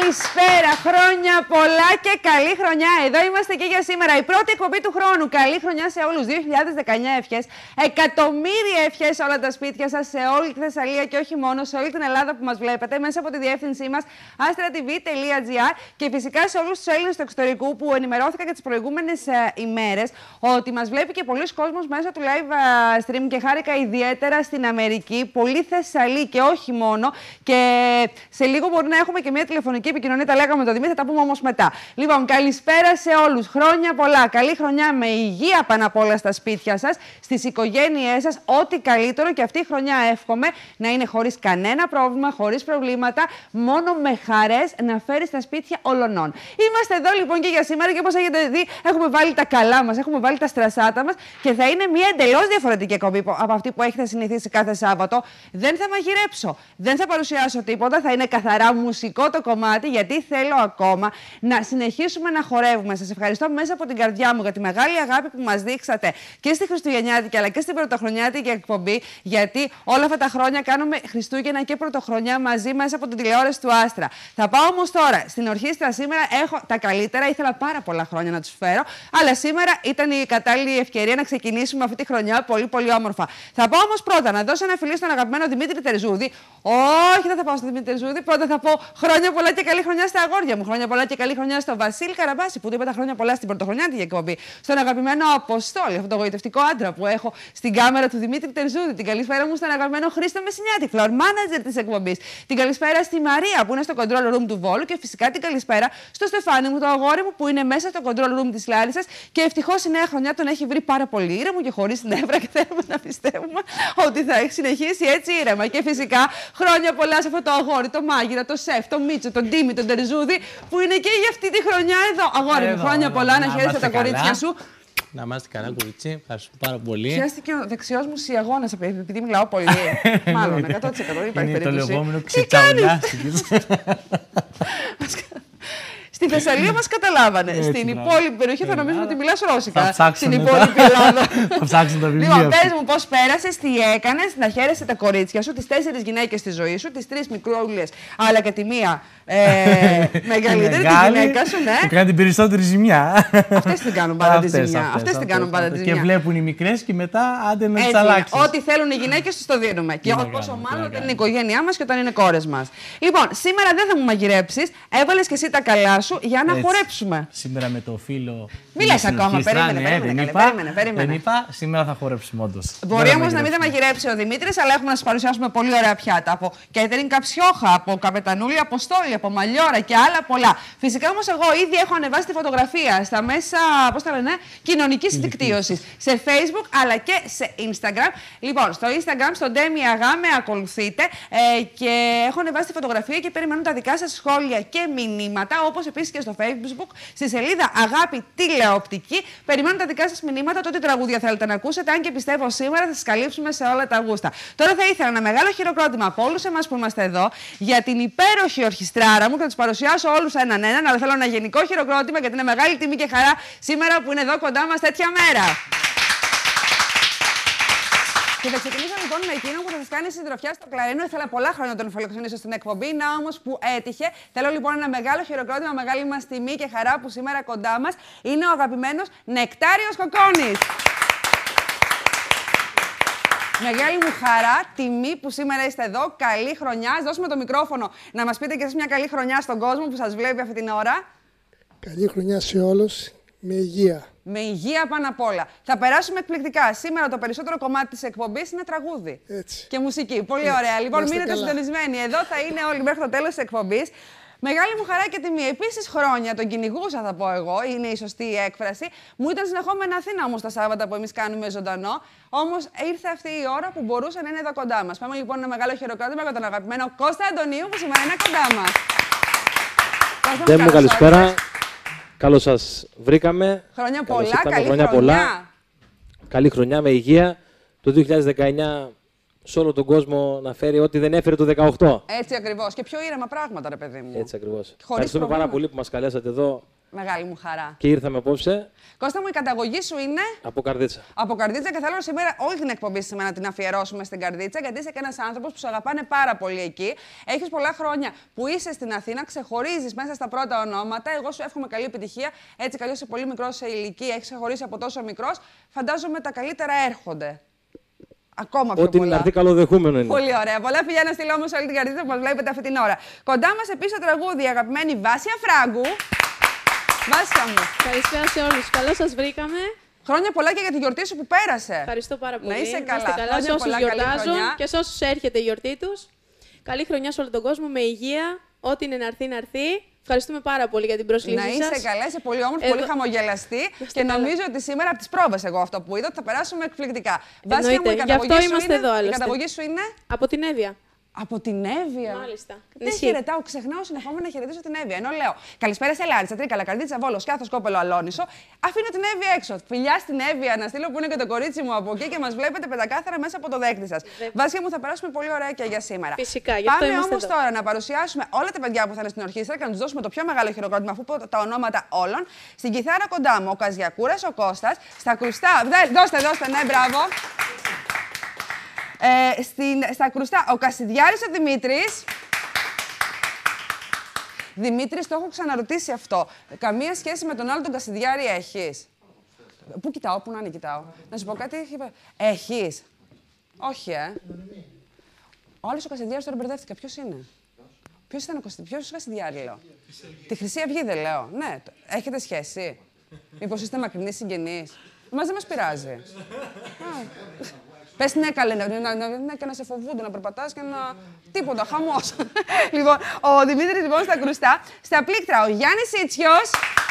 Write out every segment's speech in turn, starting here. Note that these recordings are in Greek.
Καλησπέρα, χρόνια πολλά και καλή χρονιά. Εδώ είμαστε και για σήμερα. Η πρώτη εκπομπή του χρόνου. Καλή χρονιά σε όλους. 2019 ευχές. Εκατομμύρια ευχές σε όλα τα σπίτια σας, σε όλη τη Θεσσαλία και όχι μόνο, σε όλη την Ελλάδα που μας βλέπετε, μέσα από τη διεύθυνσή μας astratv.gr και φυσικά σε όλους τους Έλληνες του εξωτερικού που ενημερώθηκα και τις προηγούμενες ημέρες ότι μας βλέπει και πολλοί κόσμος μέσα του live stream και χάρηκα ιδιαίτερα στην Αμερική. Πολλοί Θεσσαλοί και όχι μόνο. Και σε λίγο μπορεί να έχουμε και μια τηλεφωνική επικοινωνία, τα λέγαμε με τον Δημήτρη, θα τα πούμε όμως μετά. Λοιπόν, καλησπέρα σε όλους. Χρόνια πολλά. Καλή χρονιά με υγεία πάνω απ' όλα στα σπίτια σας, στις οικογένειές σας. Ό,τι καλύτερο και αυτή η χρονιά εύχομαι να είναι χωρίς κανένα πρόβλημα, χωρίς προβλήματα, μόνο με χαρές να φέρει στα σπίτια ολονών. Είμαστε εδώ λοιπόν και για σήμερα και όπως έχετε δει, έχουμε βάλει τα καλά μας, έχουμε βάλει τα στρασάτα μας και θα είναι μια εντελώς διαφορετική εκπομπή από αυτή που έχετε συνηθίσει κάθε Σάββατο. Δεν θα μαγειρέψω, δεν θα παρουσιάσω τίποτα, θα είναι καθαρά μουσικό το κομμάτι, γιατί θέλω ακόμα να συνεχίσουμε να χορεύουμε. Σας ευχαριστώ μέσα από την καρδιά μου για τη μεγάλη αγάπη που μας δείξατε και στη Χριστουγεννιάτικη αλλά και στην Πρωτοχρονιάτικη εκπομπή, γιατί όλα αυτά τα χρόνια κάνουμε Χριστούγεννα και Πρωτοχρονιά μαζί μέσα από την τηλεόραση του Άστρα. Θα πάω όμως τώρα στην ορχήστρα. Σήμερα έχω τα καλύτερα, ήθελα πάρα πολλά χρόνια να τους φέρω, αλλά σήμερα ήταν η κατάλληλη ευκαιρία να ξεκινήσουμε αυτή τη χρονιά πολύ πολύ όμορφα. Θα πάω όμως πρώτα να δώσω ένα φιλί στον αγαπημένο Δημήτρη Τερζούδη. Όχι, δεν θα πάω στον Δημήτρη Τερζούδη. Πρώτα θα πω χρόνια πολλά και καλή χρονιά στα αγόρια μου. Χρόνια πολλά και καλή χρονιά στον Βασίλη Καραμπάση που του είπα τα χρόνια πολλά στην Πρωτοχρονιάτικη εκπομπή. Στον αγαπημένο Αποστόλη, αυτό το γοητευτικό άντρα που έχω στην κάμερα του Δημήτρη Τερζούδη. Την καλησπέρα μου στον αγαπημένο Χρήστο Μεσσηνιάτη, floor manager της εκπομπής. Την καλησπέρα στη Μαρία που είναι στο control room του Βόλου και φυσικά την καλησπέρα στο Στεφάνι μου, το αγόρι μου που είναι μέσα στο control room της Λάρισσας και ευτυχώς η νέα χρονιά τον έχει βρει πάρα πολύ ήρεμο και χωρίς νεύρα και θέλουμε να πιστεύουμε ότι θα έχει συνεχίσει έτσι ήρεμα. Και φυσικά χρόνια πολλά σε αυτό το αγόρι, το μάγειρα, το σεφ, το Μίτσο, τον Τίμη, τον Τερζούδη που είναι και για αυτή τη χρονιά εδώ. Αγόρι μου, χρόνια πολλά, να χαίρεσαι τα κορίτσια σου. Να είμαστε καλά, κορίτσι. Ευχαριστώ πάρα πολύ. Χαίρεστηκε ο δεξιός μου σιαγώνας επειδή μιλάω πολύ. Μάλλον 100% δεν υπάρχει περίπτωση. Είναι το λεγόμενο ξετσαουλιάστηκε. Στη Θεσσαλία μας καταλάβανε. Στην υπόλοιπη περιοχή θα νομίζουμε ότι μιλάς ρώσικα. Στην υπόλοιπη Ελλάδα. Θα ψάξουν τα βιβλία. Λοιπόν, πες μου πώς πέρασες, τι έκανες, να χαίρεσαι τα κορίτσια σου, τις 4 γυναίκες στη ζωή σου, τις 3 μικρούλες, αλλά και τη μία μεγαλύτερη, τη γυναίκα σου, ναι. Που κάνει την περισσότερη ζημιά. Αυτές την κάνουν πάντα τη ζημιά. Αυτές την κάνουν πάντα τη ζημιά. Και βλέπουν οι μικρές και μετά άντε να τις αλλάξεις. Ό,τι θέλουν οι γυναίκες τους το δίνουμε. Και πόσο μάλλον όταν είναι η οικογένειά μας και όταν είναι κόρες μας. Λοιπόν, σήμερα δεν θα μου μαγειρέψεις. Έβαλες και εσύ τα καλά σου για να χορέψουμε. Σήμερα με το φίλο. Μη λες ακόμα, περίμενε. Δεν είπα, σήμερα θα χορέψουμε όντως. Μπορεί όμως να μην θα μαγειρέψει ο Δημήτρης, αλλά έχουμε να σας παρουσιάσουμε πολύ ωραία πιάτα. Από Κέτερινγκ Καψιόχα, από Καπετανούλη Αποστόλη, από Μαλιόρα και άλλα πολλά. Φυσικά όμως εγώ ήδη έχω ανεβάσει τη φωτογραφία στα μέσα, πώς τα λένε, κοινωνικής δικτύωσης. Σε Facebook αλλά και σε Instagram. Λοιπόν, στο Instagram, στο Ντέμι Αγά, με ακολουθείτε και έχω ανεβάσει τη φωτογραφία και περιμένουν τα δικά σας σχόλια και μηνύματα, όπως επίσης και στο Facebook, στη σελίδα Αγάπη Τηλεοπτική. Περιμένουν τα δικά σας μηνύματα, το τι τραγούδια θέλετε να ακούσετε, αν και πιστεύω σήμερα θα σας καλύψουμε σε όλα τα γούστα. Τώρα θα ήθελα ένα μεγάλο χειροκρότημα από όλους εμάς που είμαστε εδώ για την υπέροχη ορχιστράρα μου και θα τους παρουσιάσω όλους έναν, αλλά θέλω ένα γενικό χειροκρότημα γιατί είναι μεγάλη τιμή και χαρά σήμερα που είναι εδώ κοντά μας τέτοια μέρα. Και θα ξεκινήσω λοιπόν με εκείνον που θα σας κάνει συντροφιά στο κλαρίνο. Ήθελα πολλά χρόνια να τον φιλοξενήσω στην εκπομπή, να όμως που έτυχε. Θέλω λοιπόν ένα μεγάλο χειροκρότημα, μεγάλη μας τιμή και χαρά που σήμερα κοντά μας είναι ο αγαπημένος Νεκτάριος Κοκόνης. Μεγάλη μου χαρά, τιμή που σήμερα είστε εδώ. Καλή χρονιά. Δώσουμε το μικρόφωνο να μας πείτε και εσείς μια καλή χρονιά στον κόσμο που σας βλέπει αυτή την ώρα. Καλή χρονιά σε όλους, με υγεία. Με υγεία πάνω απ' όλα. Θα περάσουμε εκπληκτικά. Σήμερα το περισσότερο κομμάτι της εκπομπής είναι τραγούδι. Έτσι. Και μουσική. Πολύ ωραία. Λοιπόν, μείνετε συντονισμένοι. Εδώ θα είναι όλοι μέχρι το τέλος της εκπομπής. Μεγάλη μου χαρά και τιμή. Επίσης, χρόνια τον κυνηγούσα, θα πω εγώ, είναι η σωστή έκφραση. Μου ήταν συνεχόμενα Αθήνα όμως τα Σάββατα που εμείς κάνουμε ζωντανό. Όμως ήρθε αυτή η ώρα που μπορούσε να είναι εδώ κοντά μας. Πάμε λοιπόν ένα μεγάλο χειροκρότημα για τον αγαπημένο Κώστα Αντωνίου που σήμερα είναι κοντά μας. Καλησπέρα. Καλώς σας βρήκαμε. Χρόνια πολλά, καλή χρονιά. Καλή χρονιά με υγεία. Το 2019 σε όλο τον κόσμο να φέρει ό,τι δεν έφερε το 2018. Έτσι ακριβώς. Και πιο ήρεμα πράγματα, ρε παιδί μου. Έτσι ακριβώς. Ευχαριστούμε πάρα πολύ που μας καλέσατε εδώ Μεγάλη μου χαρά. Και ήρθαμε απόψε. Κώστα μου, η καταγωγή σου είναι. Από Καρδίτσα. Από Καρδίτσα, και θέλω σήμερα όλη την εκπομπή σήμερα να την αφιερώσουμε στην Καρδίτσα, γιατί είσαι και ένας άνθρωπος που σου αγαπάνε πάρα πολύ εκεί. Έχεις πολλά χρόνια που είσαι στην Αθήνα, ξεχωρίζεις μέσα στα πρώτα ονόματα. Εγώ σου εύχομαι καλή επιτυχία. Έτσι, καλώς είσαι πολύ μικρός σε ηλικία, έχεις ξεχωρίσει από τόσο μικρός. Φαντάζομαι τα καλύτερα έρχονται. Ακόμα πιο Ό,τι πολλά. να έρθει καλοδεχούμενο είναι. Πολύ ωραία. Πολλά φιλιά να στείλω όμως όλη την Καρδίτσα που μας βλέπετε αυτή την ώρα. Κοντά μας επίσης το τραγούδι, η αγαπημένη Βάσια Φράγκου. Βάσια μου. Καλησπέρα σε όλους. Καλώς σας βρήκαμε. Χρόνια πολλά και για τη γιορτή σου που πέρασε. Ευχαριστώ πάρα πολύ. Να είσαι Να καλά. καλά σε όσους γιορτάζουν και σε όσους έρχεται η γιορτή τους. Καλή χρονιά σε όλο τον κόσμο, με υγεία. Ό,τι είναι να έρθει, να έρθει. Ευχαριστούμε πάρα πολύ για την πρόσκλησή σας. Να είσαι καλά, είσαι πολύ όμορφη, πολύ χαμογελαστή. Και νομίζω ότι σήμερα από τις πρόβες, εγώ αυτό που είδα, ότι θα περάσουμε εκπληκτικά. Βάσια μου, Γι' αυτό είμαστε εδώ, άλλωστε. Η καταγωγή σου είναι. Από την Εύβοια. Από την Εύβοια. Μάλιστα. Δεν χαιρετάω, ξεχνάω συνεχόμενα να χαιρετήσω την Εύβοια. Ενώ λέω καλησπέρα σε Λάρισα, Τρίκαλα, Καρδίτσα, Βόλο, Σκιάθο, Κόπελο, Αλόνισο. Αφήνω την Εύβοια έξω. Φιλιά στην Εύβοια να στείλω που είναι και το κορίτσι μου από εκεί και μας βλέπετε πεντακάθαρα μέσα από το δέκτη σας. Βάσια μου, θα περάσουμε πολύ ωραία και για σήμερα. Φυσικά, γι' αυτό Πάμε είμαστε όμως εδώ. τώρα να παρουσιάσουμε όλα τα παιδιά που θα είναι στην ορχήστρα και να τους δώσουμε το πιο μεγάλο χειροκρότημα, αφού πω τα ονόματα όλων. Στην κιθάρα κοντά μου ο Καζιακούρας, ο Κώστας. Στα κρουστά. Δώστε, ναι, μπράβο. Στα κρουστά, ο Κασιδιάρης ο Δημήτρης. Δημήτρης, το έχω ξαναρωτήσει αυτό. Καμία σχέση με τον άλλο τον Κασιδιάρη έχεις? Πού κοιτάω, πού να είναι κοιτάω. Να σου πω κάτι, έχεις? Όχι, Ο άλλος ο Κασιδιάρης τώρα μπερδεύτηκα. Ποιος είναι? Ποιος ήταν ποιος ο Κασιδιάρη, λέω? Τη Χρυσή Αυγή δεν λέω. Ναι, έχετε σχέση? Μήπως είστε μακρινοί συγγενείς? Εμάς δεν μας πειράζει. Πες ναι, καλέ, και να σε φοβούνται, να περπατάς και να... Τίποτα, χαμός. Λοιπόν, ο Δημήτρης λοιπόν στα κρουστά. Στα πλήκτρα, ο Γιάννης Ίτσιος.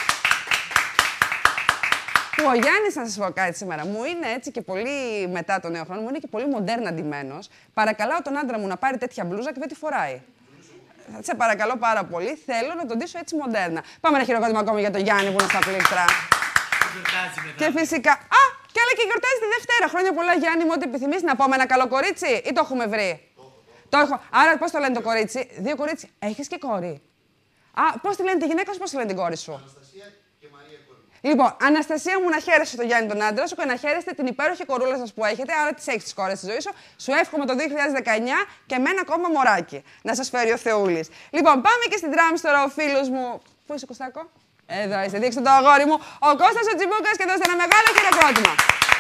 Που ο Γιάννης, να σας πω κάτι σήμερα, μου είναι έτσι και πολύ μετά τον νέο χρόνο, μου είναι και πολύ μοντέρνα ντυμένος. Παρακαλάω τον άντρα μου να πάρει τέτοια μπλούζα και δεν τη φοράει. Σε παρακαλώ πάρα πολύ, θέλω να τον ντύσω έτσι μοντέρνα. Πάμε ένα χειροκρότημα ακόμη για τον Γιάννη που είναι στα πλήκτρα. Και φυσικά. Και άλλα και γιορτάζει τη Δευτέρα. Χρόνια πολλά, Γιάννη μου, ό,τι επιθυμείς. Να πω με ένα καλό κορίτσι ή το έχουμε βρει? Το έχω. Άρα, πώς το λένε το κορίτσι? Δύο κορίτσι. Έχεις και κόρη? Πώς τη λένε τη γυναίκα σου, πώς τη λένε την κόρη σου? Αναστασία και Μαρία κόρη. Λοιπόν, Αναστασία μου, να χαίρεσαι τον Γιάννη τον άντρα σου και να χαίρεστε την υπέροχη κορούλα σας που έχετε. Άρα, τις έχεις τις κόρες στη ζωή σου. Σου εύχομαι το 2019 και με ένα ακόμα μωράκι. Να σας φέρει ο Θεούλης. Λοιπόν, πάμε και στην drums τώρα ο φίλος μου. Πού είσαι, Κωστάκο? Εδώ είσαι, δείξτε το αγόρι μου. Ο Κώστας ο Τσιμπούκας και δώστε ένα μεγάλο χειροκρότημα.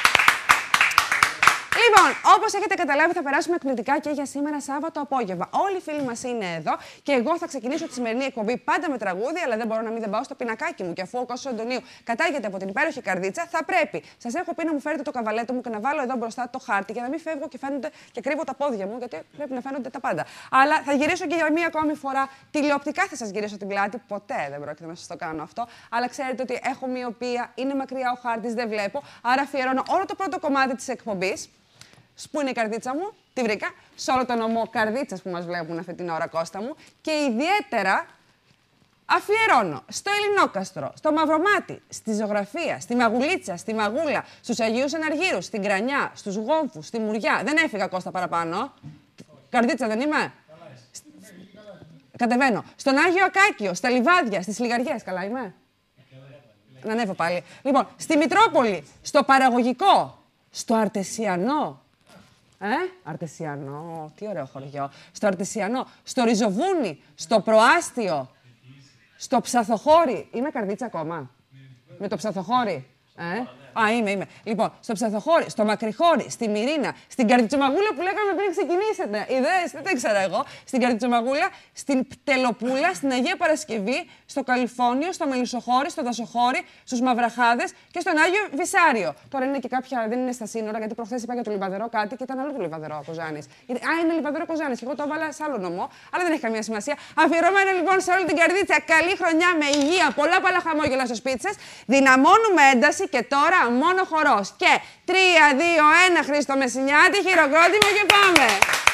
Λοιπόν, όπως έχετε καταλάβει, θα περάσουμε εκπληκτικά και για σήμερα Σάββατο απόγευμα. Όλοι οι φίλοι μας είναι εδώ και εγώ θα ξεκινήσω τη σημερινή εκπομπή πάντα με τραγούδι, αλλά δεν μπορώ να μην δεν πάω στο πινακάκι μου. Και αφού ο Κώστας Αντωνίου κατάγεται από την υπέροχη Καρδίτσα, θα πρέπει. Σας έχω πει να μου φέρετε το καβαλέτο μου και να βάλω εδώ μπροστά το χάρτη για να μην φεύγω και φαίνονται και κρύβω τα πόδια μου, γιατί πρέπει να φαίνονται τα πάντα. Αλλά θα γυρίσω και για μία ακόμη φορά. Τηλεοπτικά θα σας γυρίσω την πλάτη. Ποτέ δεν πρόκειται να σας το κάνω αυτό. Αλλά ξέρετε ότι έχω μοιοπία, είναι μακριά ο χάρτης, δεν βλέπω. Άρα αφιερώνω όλο το πρώτο κομμάτι της εκπομπής. Πού είναι η Καρδίτσα μου, τη βρήκα, σε όλο τον ομό Καρδίτσας που μας βλέπουν αυτή την ώρα, Κώστα μου. Και ιδιαίτερα αφιερώνω στο Ελληνόκαστρο, στο Μαυρομάτι, στη Ζωγραφία, στη Μαγουλίτσα, στη Μαγούλα, στους Αγίους Εναργύρους, στην Κρανιά, στους Γόμφους, στη Μουριά. Δεν έφυγα, Κώστα, παραπάνω. Καρδίτσα δεν είμαι? Κατεβαίνω. Στον Άγιο Ακάκιο, στα Λιβάδια, στις Λιγαριές. Καλά είμαι? Να ανέβω πάλι. Λοιπόν, στη Μητρόπολη, στο Παραγωγικό, στο Αρτεσιανό. Αρτεσιανό, τι ωραίο χωριό. Στο Αρτεσιανό, στο Ριζοβούνι, στο Προάστιο, στο Ψαθοχώρι. Είμαι Καρδίτσα ακόμα? Με το Ψαθοχώρι. Είμαι. Λοιπόν, στο Ψαθοχώρι, στο Μακριχώρι, στη Μυρίνα, στην Καρδιτσομαγούλα που λέγαμε πριν ξεκινήσετε. Ιδέες, δεν ξέρω εγώ. Στην Καρδιτσομαγούλα, στην Πτελοπούλα, στην Αγία Παρασκευή, στο Καλιφώνιο, στο Μελισσοχώρι, στο Δασοχώρι, στους Μαυραχάδες και στον Άγιο Βυσάριο. Τώρα είναι και κάποια, δεν είναι στα σύνορα, γιατί προχθές είπα για το Λιβαδερό κάτι και ήταν άλλο το Λιβαδερό Κοζάνης. Είναι Λιβαδερό Κοζάνης και εγώ το έβαλα σε άλλο νομό, αλλά δεν έχει καμία σημασία. Αφιερωμένο λοιπόν σε όλη την Καρδίτσα. Καλή χρονιά με υγεία, πολλά χαμόγελα στο σπίτι σας. Δυναμώνουμε ένταση και τώρα μόνο χορός. Και 3, 2, 1, Χρήστο Μεσσηνιάτη, χειροκρότημα και πάμε.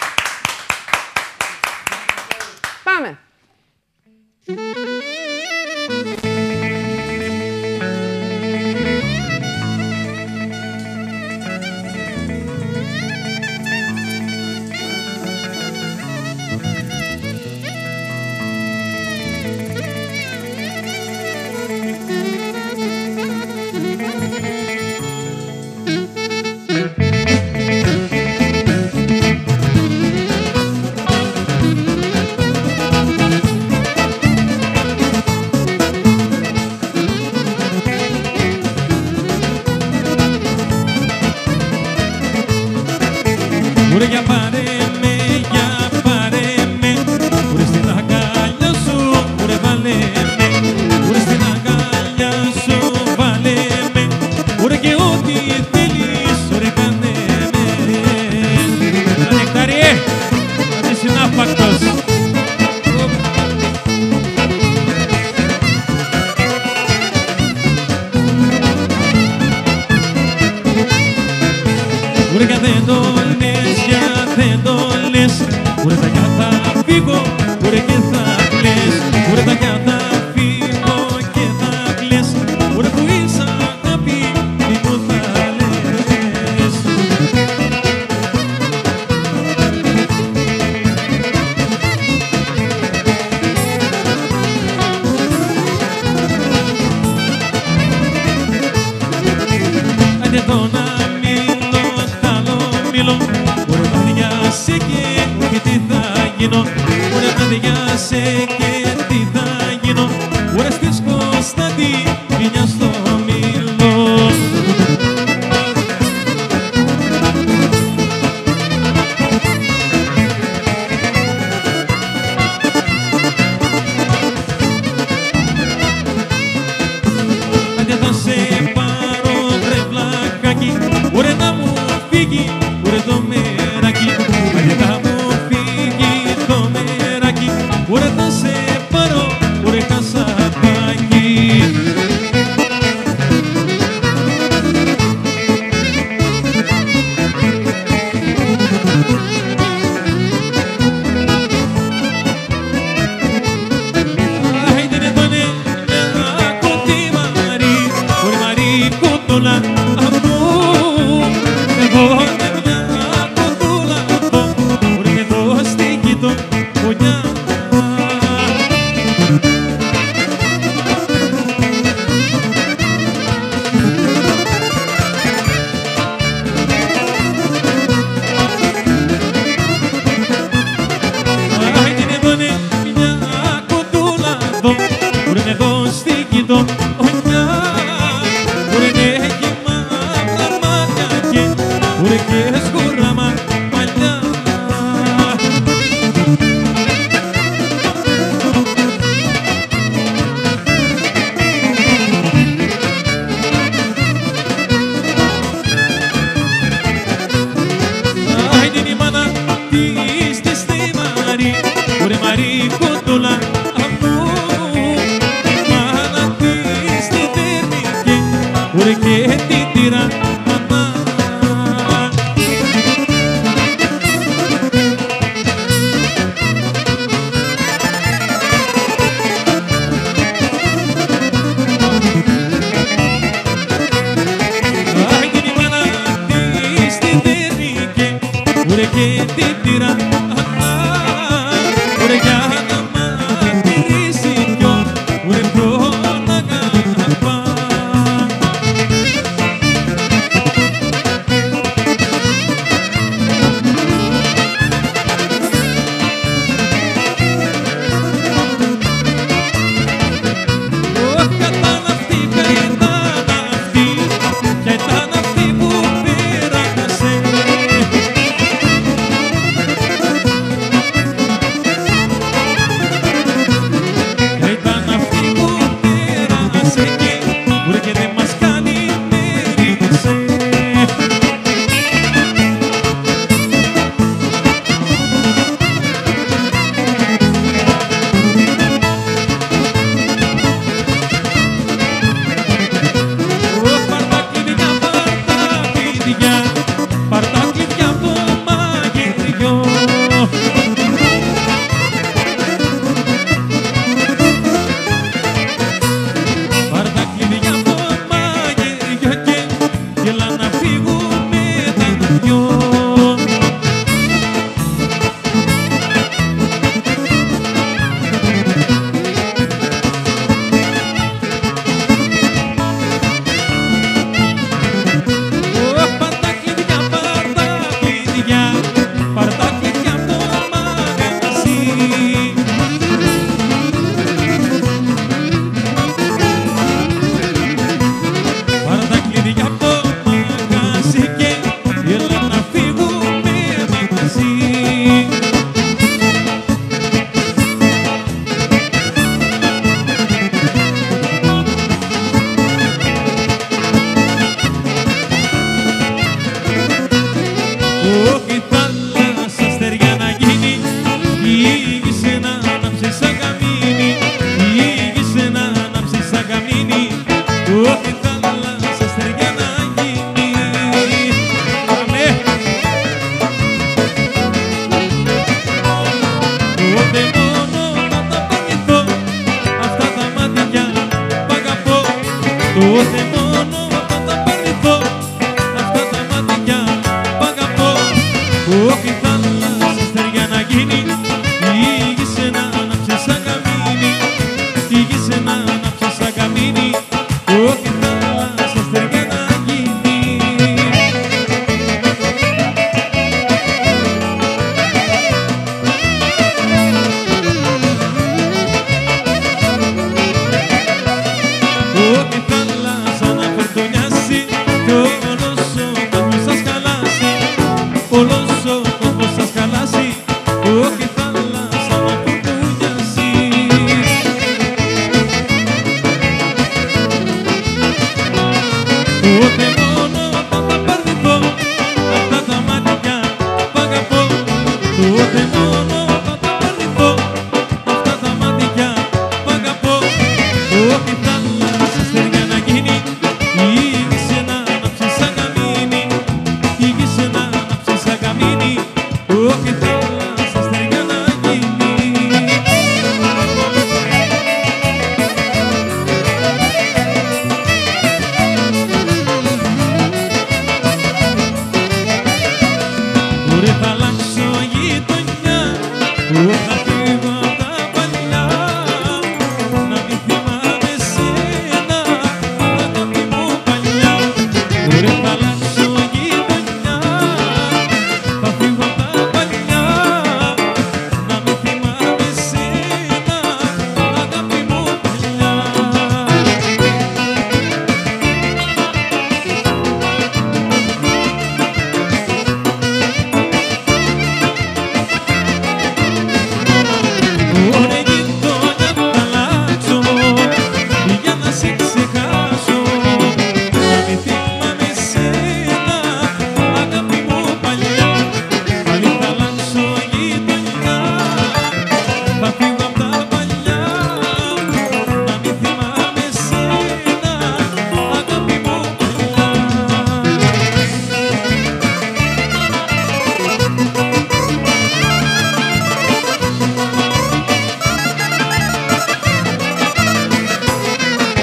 Πάμε. θέλω να μείνω άλλο μήλο. Ωραία παιδιά σε και τι θα γίνω. Ωραία παιδιά σε και τι θα γίνω. Ωραία στις Κωνσταντίνια στο Μήλο. Ωραία να μου φύγει, ωραία το μεράκι. Άντε να μου φύγει το μεράκι. Ωραία να σε πάρω, ωραία κασαπάκι. Άιντε ναι το ναι, κοντή Μαρή, ωραία Μαρή κοντόλα. Κι η θάλασσα στεριά να γίνει.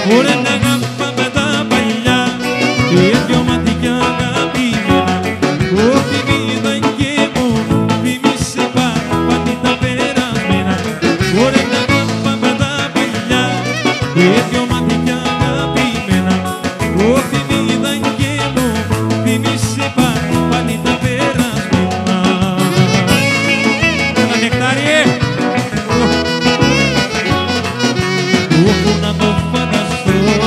Ωραία να αγαπάμε τα παλιά και δυο μάτια αγαπημένα. Όχι μήδα και μόνο θυμίσαι πάλι τα περασμένα. Ωραία να αγαπάμε τα παλιά και δυο μάτια αγαπημένα. Όχι μήδα και μόνο θυμίσαι πάλι τα περασμένα. Ένα νεκτάριε! Όπου να το φανταστώ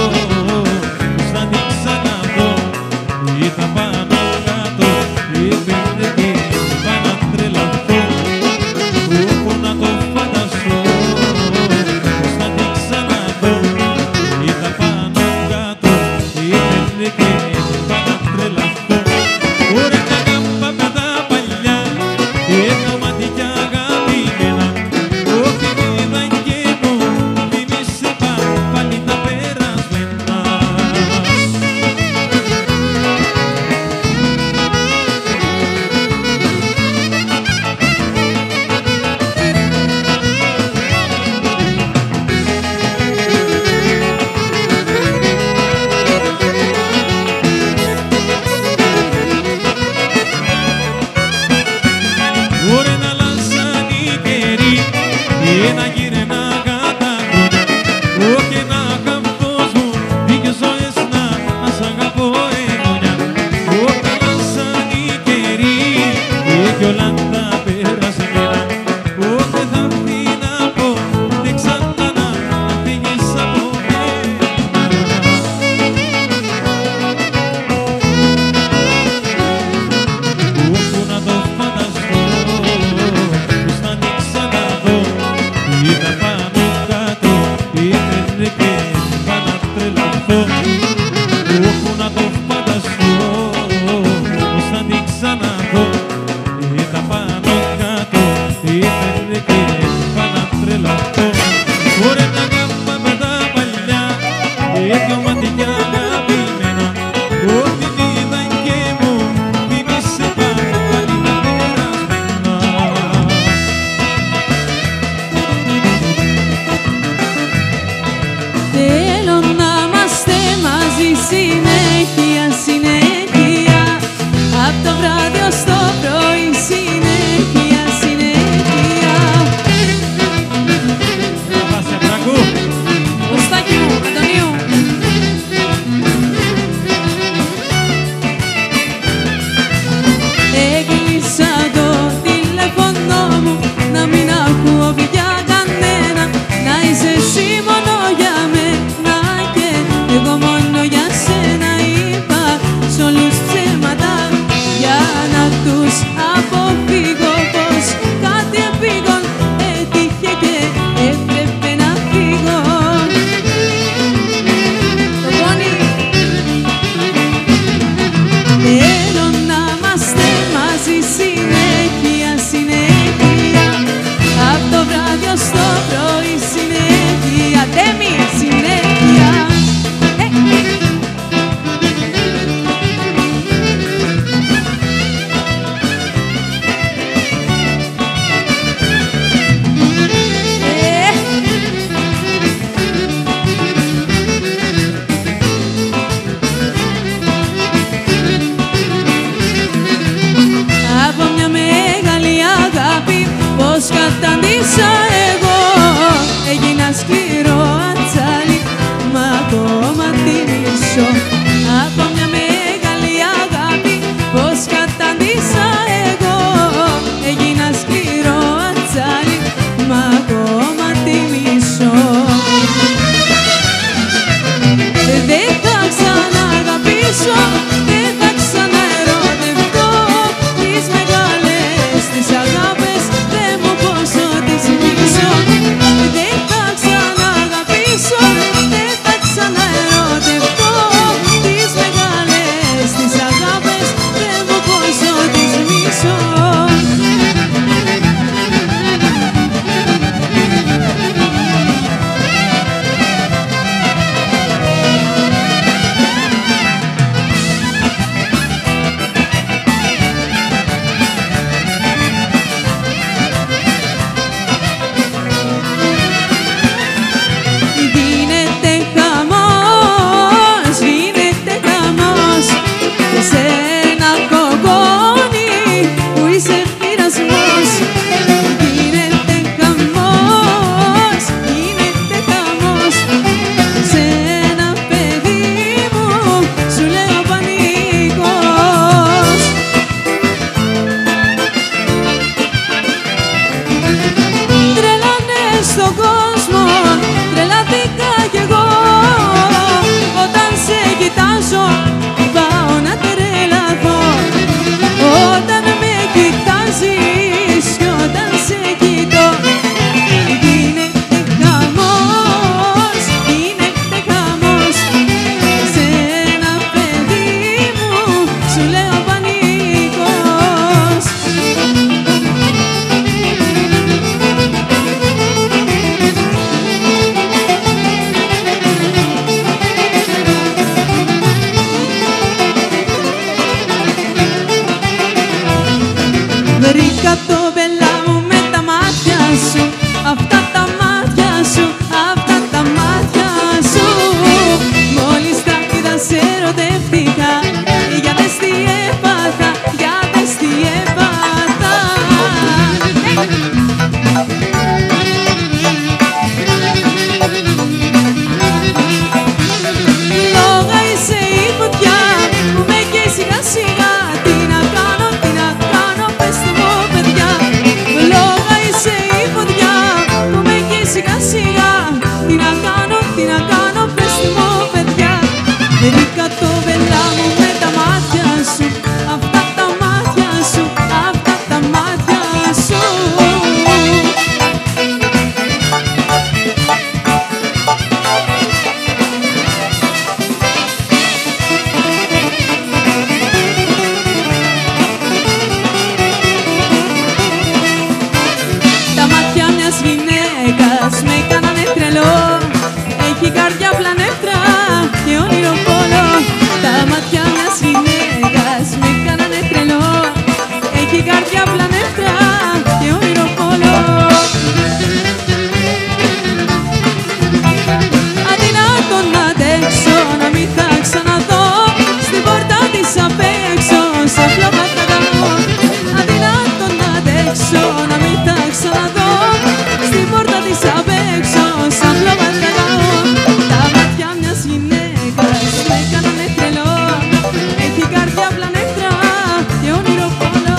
κόσμο, τρελάθηκα κι εγώ. Όταν σε κοιτάζω, πάω να τρελαθώ. Όταν με κοιτάζεις κι όταν σε κοιτώ, γίνεται χαμός, γίνεται χαμός. Σε ένα παιδί μου σου λέω πανικός. Βρήκα το μπελά μου με τα μάτια σου, αυτά τα μάτια σου, αυτά τα μάτια σου. Μόλις τα είδα σε ερωτεύτηκα, για δες τι έπαθα, για δες τι έπαθα. Λόγα είσαι η φωτιά που με καίει σιγά σιγά. Τι να κάνω, τι να κάνω, πεςτε μου παιδιά. Λόγα είσαι η φωτιά που με καίει σιγά σιγά. Τι να κάνω, πεςτε μου παιδιά. Βρήκα το βελά μου με τα μάτια σου, αυτά τα μάτια σου, αυτά τα μάτια σου. Τα μάτια μιας γυναίκας με κάνανε τρελό. Έχει καρδιά πλανεύτρα και όνειρο πόλο. Τα μάτια μιας γυναίκας με κάνανε τρελό. Έχει καρδιά πλανεύτρα και όνειρο πόλο. Αδυνάτο να αντέξω, να μην θα ξαναδώ. Στην πόρτα της απ' έξω, σαν φλόγα θα γαμώ. Αδυνάτο να αντέξω, να μην θα ξαναδώ. Στην πόρτα της απ' έξω, σαν φλόγα θα γαμώ. Τα μάτια μιας γυναίκας με κάνανε τρελό. Έχει καρδιά πλανεύτρα και όνειρο πόλο.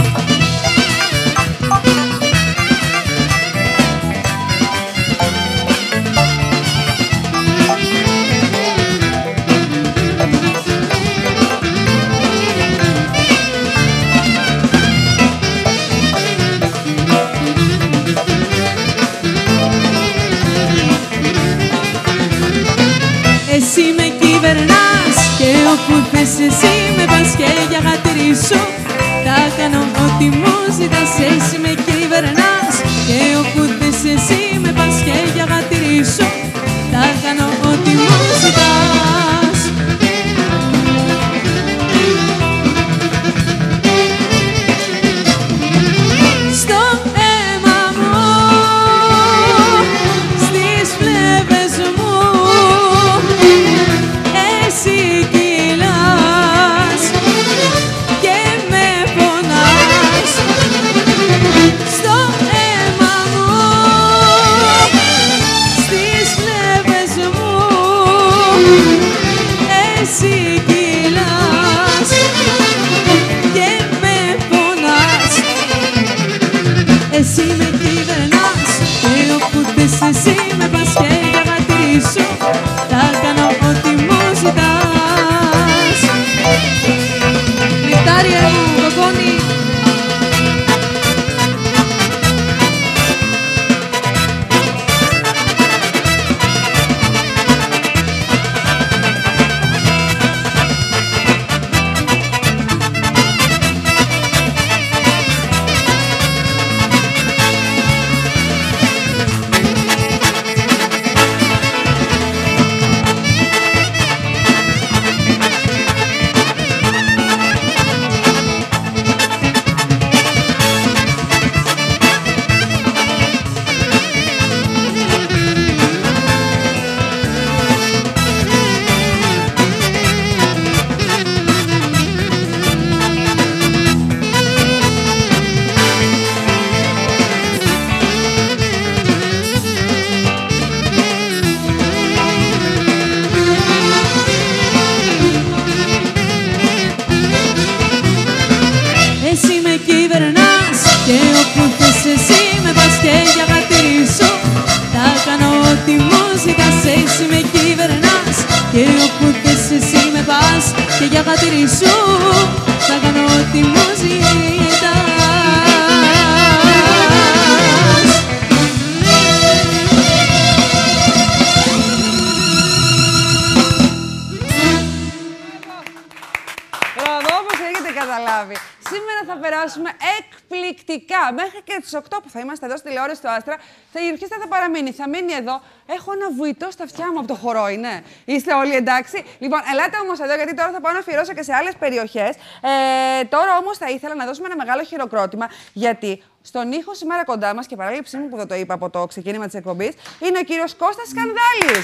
Εσύ με κυβερνάς και όπου θες εσύ με πας και για γατήρι σου θα κάνω ό,τι μου ζητάς. Εσύ με κυβερνάς και όπου θες εσύ με πας και για γατήρι σου θα κάνω ό,τι μου ζητάς. Στο αίμα μου, στις φλέβες μου, εσύ κυλάς. ό,τι μου ζητάς, εσύ με κυβερνάς. Και όπου θες εσύ με πας, και για χατήρι σου θα κάνω ό,τι μου ζητάς. Καταλάβει. Σήμερα θα περάσουμε εκπληκτικά. Μέχρι και τις 8 που θα είμαστε εδώ στη τηλεόραση του Άστρα, η ορχήστρα θα παραμείνει. Θα μείνει εδώ. Έχω ένα βουητό στα αυτιά μου από το χορό, είναι. Είστε όλοι εντάξει? Λοιπόν, ελάτε όμως εδώ, γιατί τώρα θα πάω να αφιερώσω και σε άλλες περιοχές. Τώρα όμως θα ήθελα να δώσουμε ένα μεγάλο χειροκρότημα, γιατί στον ήχο σήμερα κοντά μας, και παράληψή μου που δεν το είπα από το ξεκίνημα της εκπομπής, είναι ο κύριος Κώστας Σκανδάλης.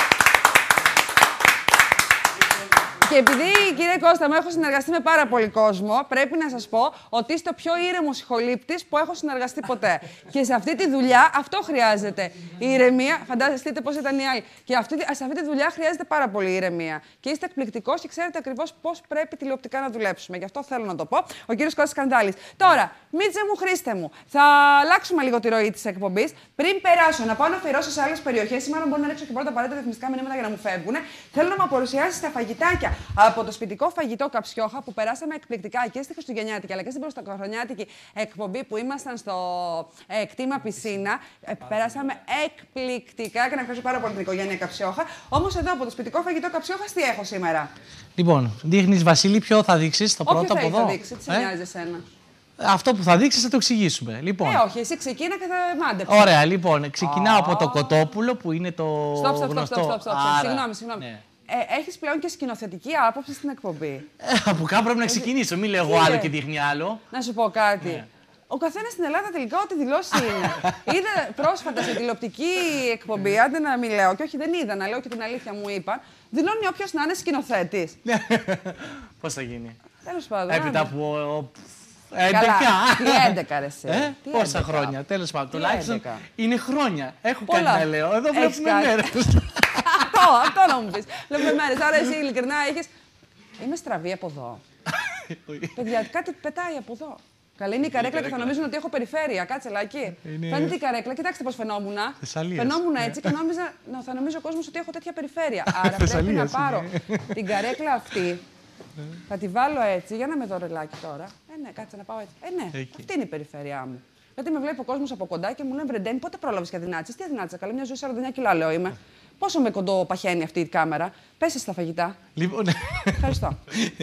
Και επειδή, κύριε Κώστα, μου έχω συνεργαστεί με πάρα πολύ κόσμο, πρέπει να σας πω ότι είστε ο πιο ήρεμος ηχολήπτης που έχω συνεργαστεί ποτέ. Και σε αυτή τη δουλειά αυτό χρειάζεται. Η ηρεμία, φανταστείτε πώς ήταν οι άλλοι. Και σε αυτή τη δουλειά χρειάζεται πάρα πολύ ηρεμία. Και είστε εκπληκτικός και ξέρετε ακριβώς πώς πρέπει τηλεοπτικά να δουλέψουμε. Γι' αυτό θέλω να το πω. Ο κύριος Κώστας Σκανδάλης. Τώρα, Μίτζε μου, Χρήστε μου, θα αλλάξουμε λίγο τη ροή της εκπομπής. Πριν περάσω να πάω να αφιερώσω σε άλλες περιοχές, ή μάλλον μπορώ να ρίξω και πρώτα απαραίτητα διαφημιστικά μηνύματα για να μου φεύγουν, θέλω να μου παρουσιάσει τα φαγητάκια από το σπιτικό φαγητό Καψιόχα που περάσαμε εκπληκτικά και στη Χριστουγεννιάτικη αλλά και στην Πρωτοχρονιάτικη εκπομπή που ήμασταν στο κτήμα πισίνα. Περάσαμε εκπληκτικά και να ευχαριστώ πάρα πολύ την οικογένεια Καψιόχα. Όμως εδώ από το σπιτικό φαγητό Καψιόχα τι έχω σήμερα? Λοιπόν, δείχνεις Βασίλη, ποιο θα δείξεις το πρώτο από εδώ? Όποιο θα δείξει, τι σε νοιάζει εσένα? Αυτό που θα δείξεις θα το εξηγήσουμε. Λοιπόν. Όχι, εσύ ξεκίνα και θα μάντεψε. Ωραία, λοιπόν, ξεκινάω από το κοτόπουλο που είναι το γνωστό. Συγγνώμη. Έχεις πλέον και σκηνοθετική άποψη στην εκπομπή. Από κάπου πρέπει να ξεκινήσω. Μην λέω άλλο και δείχνει άλλο. Να σου πω κάτι. Ναι. Ο καθένας στην Ελλάδα τελικά ό,τι δηλώσει είναι. Είδα πρόσφατα σε τηλεοπτική εκπομπή, άντε να μην λέω, και όχι δεν είδα, να λέω και την αλήθεια μου είπαν, δηλώνει όποιος να είναι σκηνοθέτης. Πώς θα γίνει? Τέλος πάντων. Έπειτα από 11. Τι 11 ρε εσύ. Πόσα χρόνια, τέλος πάντων. Τουλάχιστον είναι χρόνια. Έχω κάτι να λέω. Εδώ βλέπουμε μέρες. Αυτό να μου πεις. Βλέπουμε μέρες. Άρα εσύ ειλικρινά έχεις... Είμαι στραβή από εδώ. Παιδιά, κάτι πετάει από εδώ. Καλά, είναι η καρέκλα και θα νομίζουν ότι έχω περιφέρεια. Κάτσε λάκι. Φαίνεται η καρέκλα. Κοιτάξτε πώς φαινόμουν. Φαινόμουν έτσι και θα νομίζω ο κόσμος ότι έχω τέτοια περιφέρεια. Άρα πρέπει να πάρω την καρέκλα αυτή. Θα τη βάλω έτσι, για να με δω ρελάκι τώρα. Ναι, κάτσε να πάω έτσι. Ναι, αυτή είναι η περιφέρειά μου. Γιατί με βλέπει ο κόσμος από κοντά και μου λένε Βρεντένη, πότε πρόλαβες και αδυνάτησες? Τι αδυνάτησα? Καλά, μια ζωή 49 κιλά λέω είμαι. Πόσο με κοντό παχαίνει αυτή η κάμερα? Πέσε στα φαγητά. Λοιπόν. Ευχαριστώ.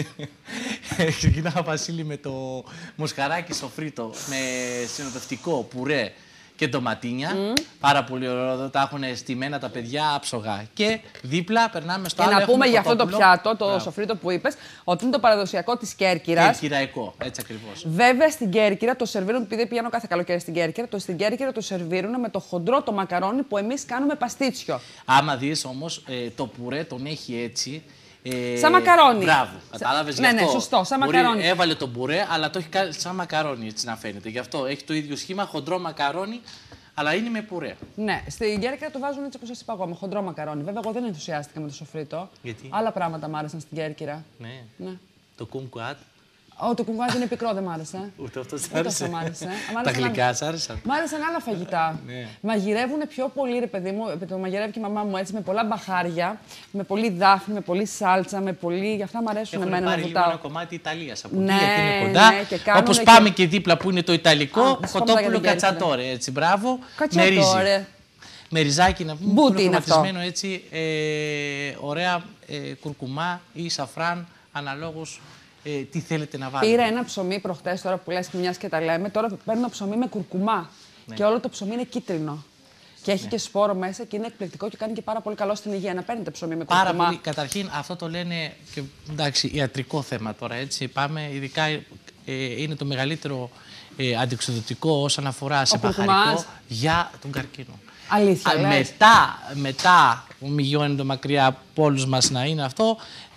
Ξεκινάω, Βασίλη, με το μοσχαράκι σοφρίτο με συνοδευτικό πουρέ και ντοματίνια. Πάρα πολύ ωραίο. Τα έχουν στημένα τα παιδιά άψογα. Και δίπλα περνάμε στο άλλο. Και να πούμε για αυτό το πιάτο, το σοφρίτο που είπες, ότι είναι το παραδοσιακό της Κέρκυρας. Κερκυραϊκό, έτσι ακριβώς. Βέβαια στην Κέρκυρα το σερβίρουν, επειδή πηγαίνω κάθε καλοκαίρι στην Κέρκυρα, στην Κέρκυρα το σερβίρουν με το χοντρό το μακαρόνι που εμείς κάνουμε παστίτσιο. Άμα δεις όμως, το πουρέ τον έχει έτσι. Σαν μακαρόνι. Μπράβο, κατάλαβες. Ναι, ναι, σωστό, σαν μακαρόνι. Έβαλε τον πουρέ, αλλά το έχει κάνει σαν μακαρόνι, έτσι να φαίνεται. Γι' αυτό έχει το ίδιο σχήμα, χοντρό μακαρόνι, αλλά είναι με πουρέ. Ναι, στην Κέρκυρα το βάζουν έτσι όπως σας είπα εγώ, με χοντρό μακαρόνι. Βέβαια, εγώ δεν ενθουσιάστηκα με το σοφρίτο. Γιατί? Άλλα πράγματα μ' άρεσαν στην Κέρκυρα. Ναι. Το κουμκουάτ. Το κουμκουάτ είναι πικρό, δεν μ' άρεσε. Ούτε αυτό σ' άρεσε. Τα γλυκά σ' άρεσαν. Μ' άρεσαν άλλα φαγητά. Μαγειρεύουν πιο πολύ, ρε παιδί μου, το μαγειρεύει και η μαμά μου έτσι, με πολλά μπαχάρια, με πολύ δάφνη, με πολύ σάλτσα, με πολύ. Γι' αυτά μου αρέσουν εμένα να βουτάω. Ένα κομμάτι Ιταλίας από εκεί, γιατί είναι κοντά. Όπως πάμε και δίπλα που είναι το Ιταλικό, κοτόπουλο κατσατόρε, έτσι, μπράβο. Κατσατόρε. Με ριζάκι να πούμε, μπούτι είναι αυτό. Έτσι, ωραία κουρκουμά ή σαφράν, αναλόγως τι θέλετε να βάλετε. Πήρα ένα ψωμί προχτές, τώρα που λες και μιας και τα λέμε, τώρα παίρνω ψωμί με κουρκουμά. Ναι. Και όλο το ψωμί είναι κίτρινο. Και έχει και σπόρο μέσα και είναι εκπληκτικό και κάνει και πάρα πολύ καλό στην υγεία. Να παίρνετε ψωμί με κουρκουμά. Πάρα πολύ. Καταρχήν, αυτό το λένε και εντάξει, ιατρικό θέμα τώρα. Έτσι. Πάμε, ειδικά είναι το μεγαλύτερο αντιοξυδοτικό όσον αφορά σε μπαχαρικό για τον καρκίνο. Αλήθεια. Μετά που μη γιώνεται μακριά από όλους μας να είναι αυτό,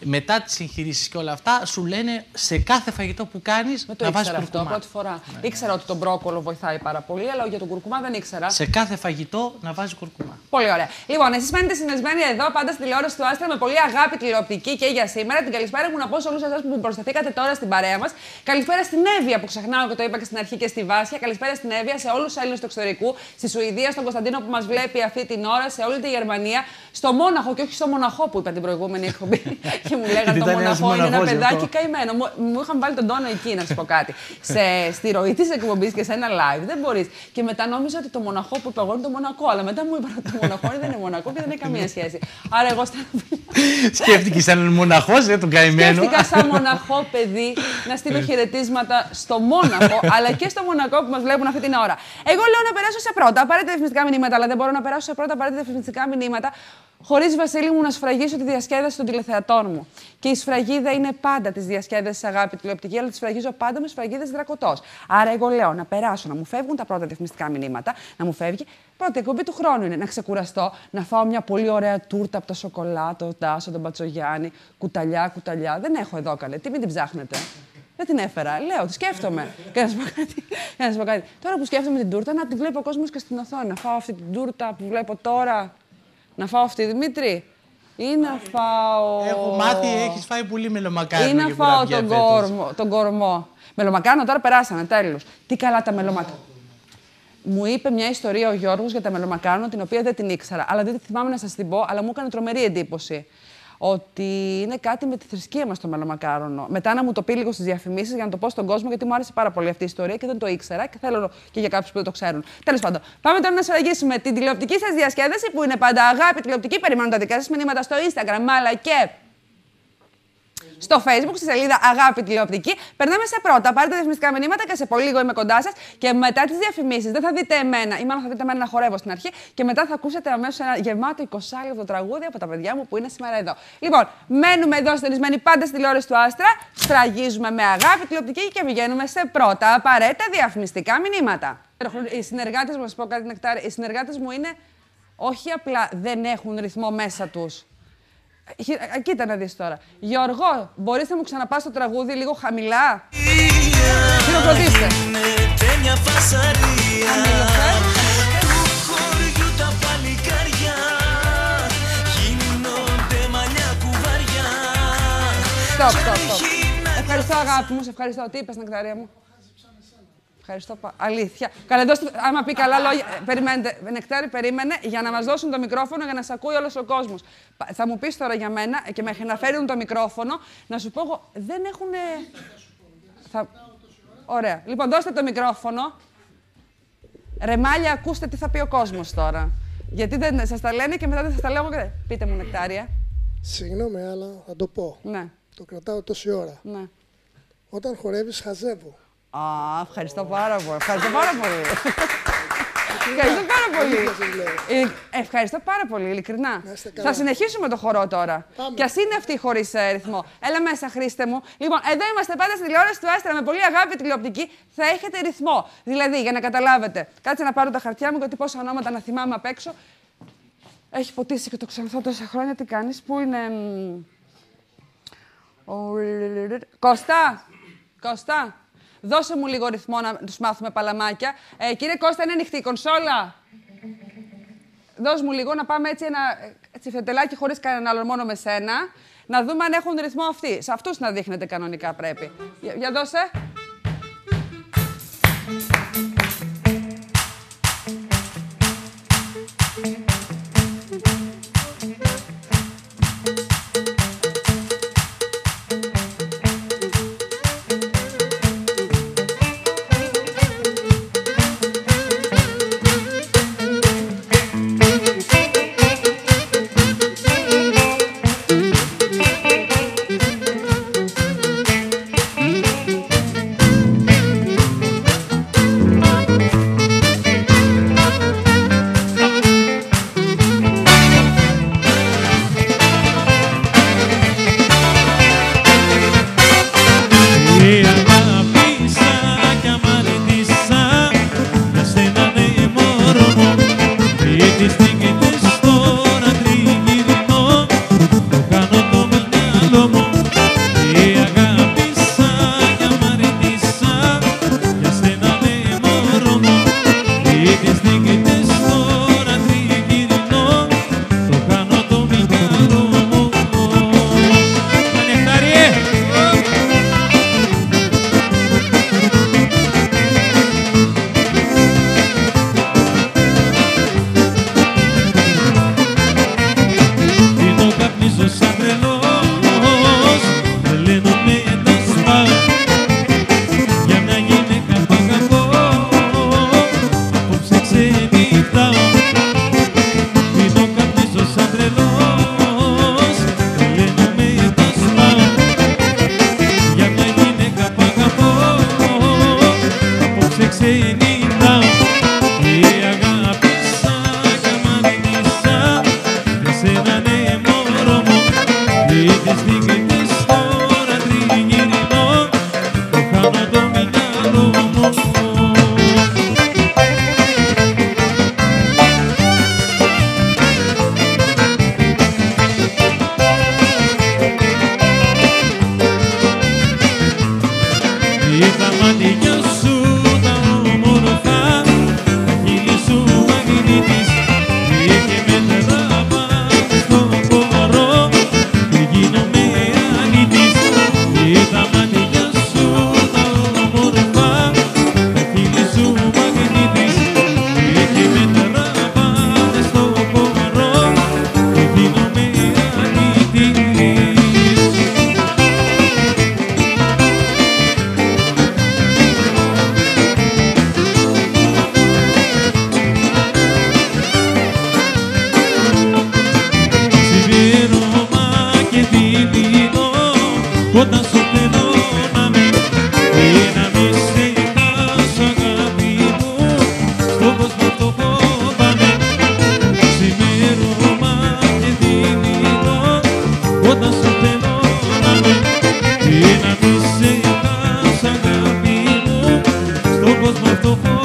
μετά τις εγχειρήσεις και όλα αυτά, σου λένε σε κάθε φαγητό που κάνεις να βάζεις κουρκουμά. Αυτό πρώτη φορά. Ήξερα ότι το μπρόκολο βοηθάει πάρα πολύ, αλλά για τον κουρκουμά δεν ήξερα. Σε κάθε φαγητό να βάζεις κουρκουμά. Πολύ ωραία. Λοιπόν, εσείς μένετε συνδεσμένοι εδώ πάντα στη τηλεόραση του Άστρα με πολύ αγάπη τηλεοπτική και για σήμερα. Την καλησπέρα μου να πω σε όλους εσάς που προσθεθήκατε τώρα στην παρέα μας. Καλησπέρα στην Εύβοια που ξεχνάω και το είπα και στην αρχή και στη Βάσια. Καλησπέρα στην Εύβοια, σε όλους τους Έλληνες του εξωτερικού, στη Σουηδία, στον Κωνσταντίνο που μας βλέπει αυτή την ώρα, σε όλη τη Γερμανία, στο Μόναχο και όχι στο Μοναχό που είπα την προηγούμενη εκπομπή. Και μου λέγανε το Μοναχό είναι ένα παιδάκι καημένο. Μου είχαν βάλει τον τόνο εκεί, να σας πω κάτι. Στη ροή της εκπομπής και σε ένα live δεν μπορείς. Και μετά νόμιζα ότι το Μοναχό που είπα εγώ είναι το Μονακό. Αλλά μετά μου είπαν ότι το Μοναχό δεν είναι Μονακό και δεν έχει καμία σχέση. Άρα εγώ σκέφτηκε σαν μοναχό, δεν τον καημένο. Σκέφτηκα σαν μοναχό παιδί να στείλω χαιρετίσματα στο Μόναχο, αλλά και στο Μονακό που μας βλέπουν αυτή την ώρα. Εγώ λέω να περάσω σε πρώτα απαραίτητα διαφημιστικά μηνύματα, αλλά δεν μπορώ να περάσω σε πρώτα απαραίτητα διαφημιστικά μηνύματα χωρίς, Βασίλη μου, να σφραγίσω τη διασκέδαση των τηλεθεατών μου. Και η σφραγίδα είναι πάντα τη διασκέδαση αγάπη τηλεοπτική, αλλά τη σφραγίζω πάντα με σφραγίδες δρακωτός. Άρα, εγώ λέω να περάσω, να μου φεύγουν τα πρώτα διαφημιστικά μηνύματα, να μου φεύγει. Πρώτη εκπομπή του χρόνου είναι να ξεκουραστώ, να φάω μια πολύ ωραία τούρτα από το σοκολάτο, τον Τάσο, τον Πατσογιάννη, κουταλιά. Δεν έχω εδώ καλέ, τι μην την ψάχνετε. Δεν την έφερα. Λέω, τη σκέφτομαι. Και να σου πω κάτι. Τώρα που σκέφτομαι την τούρτα, να τη βλέπει ο κόσμος και στην οθόνη. Να φάω αυτή την τούρτα που βλέπω τώρα. Να φάω αυτή, Δημήτρη. Ή να φάω. Έχω μάθει, έχεις φάει πολύ μελομακάρονο. Ή να φάω τον κορμό. Μελομακάρονο τώρα περάσανε, τέλος. Τι καλά τα μελομακάρονο. Μου είπε μια ιστορία ο Γιώργος για τα μελομακάρονο, την οποία δεν την ήξερα. Αλλά δεν τη θυμάμαι να σας την πω, αλλά μου έκανε τρομερή εντύπωση. Ότι είναι κάτι με τη θρησκεία μας το μελομακάρονο. Μετά να μου το πει λίγο στις διαφημίσεις για να το πω στον κόσμο, γιατί μου άρεσε πάρα πολύ αυτή η ιστορία και δεν το ήξερα και θέλω και για κάποιους που δεν το ξέρουν. Τέλος πάντων, πάμε τώρα να σφραγίσουμε την τηλεοπτική σας διασκέδαση που είναι πάντα αγάπη τηλεοπτική. Περιμένω τα δικά σας μηνύματα στο Instagram, αλλά και στο Facebook, στη σελίδα Αγάπη Τηλεοπτική. Περνάμε σε πρώτα. Πάρετε διαφημιστικά μηνύματα και σε πολύ λίγο είμαι κοντά σας. Και μετά τις διαφημίσεις δεν θα δείτε εμένα, ή μάλλον θα δείτε εμένα να χορεύω στην αρχή. Και μετά θα ακούσετε αμέσως ένα γεμάτο 20 λεπτό τραγούδι από τα παιδιά μου που είναι σήμερα εδώ. Λοιπόν, μένουμε εδώ στενισμένοι πάντα στη τηλεόραση του Άστρα. Σφραγίζουμε με Αγάπη Τηλεοπτική και πηγαίνουμε σε πρώτα απαραίτητα διαφημιστικά μηνύματα. Οι συνεργάτες μου, να σας πω κάτι, Νεκτάρη, οι συνεργάτες μου είναι όχι απλά δεν έχουν ρυθμό μέσα τους. Κοίτα να δεις τώρα. Γιώργο, μπορείς να μου ξαναπάς το τραγούδι λίγο χαμηλά? Χειροκροτήστε. Στοπ. Ευχαριστώ αγάπη μου, σε ευχαριστώ. Τι είπες, Νεκταρία μου? Ευχαριστώ. Αλήθεια. Καλά, άμα πει καλά λόγια. Περιμένετε. Νεκτάρη, περίμενε για να μας δώσουν το μικρόφωνο για να σε ακούει όλος ο κόσμος. Θα μου πεις τώρα για μένα και μέχρι να φέρουν το μικρόφωνο, να σου πω εγώ. Δεν έχουν. Ωραία. Λοιπόν, δώστε το μικρόφωνο. Ρεμάλια, ακούστε τι θα πει ο κόσμος τώρα. Γιατί δεν σας τα λένε και μετά δεν σας τα λέω εγώ. Πείτε μου, Νεκτάρια. Συγγνώμη, αλλά θα το πω. Ναι. Το κρατάω τόση ώρα. Ναι. Όταν χορεύεις, χαζεύω. Ευχαριστώ πάρα πολύ. Ευχαριστώ πάρα πολύ. Ευχαριστώ πάρα πολύ, ειλικρινά. Θα συνεχίσουμε το χορό τώρα. Κι ας είναι αυτή χωρίς ρυθμό. Έλα μέσα, Χρήστε μου. Λοιπόν, εδώ είμαστε πάντα στη τηλεόραση του Άστρα με πολύ αγάπη τηλεοπτική. Θα έχετε ρυθμό. Δηλαδή, για να καταλάβετε, κάτσε να πάρω τα χαρτιά μου γιατί πόσα ονόματα να θυμάμαι απ' έξω. Έχει ποτίσει και το ξανθώ τόσα χρόνια. Τι κάνεις, πού είναι. Κώστα. Δώσε μου λίγο ρυθμό να τους μάθουμε παλαμάκια. Κύριε Κώστα, είναι ανοιχτή η κονσόλα? Δώσε μου λίγο να πάμε έτσι ένα τσιφτετελάκι χωρίς κανέναν άλλο, μόνο με σένα. Να δούμε αν έχουν ρυθμό αυτοί. Σε αυτούς να δείχνετε κανονικά πρέπει. Για δώσε. όταν σου θέλω να με και να μη σε χάσω αγάπη μου, στον κόσμο αυτό φοβάμαι. Ξημέρωμα και δειλινό, όταν σου θέλω να με και να μη σε χάσω αγάπη μου, στον κόσμο αυτό φοβάμαι.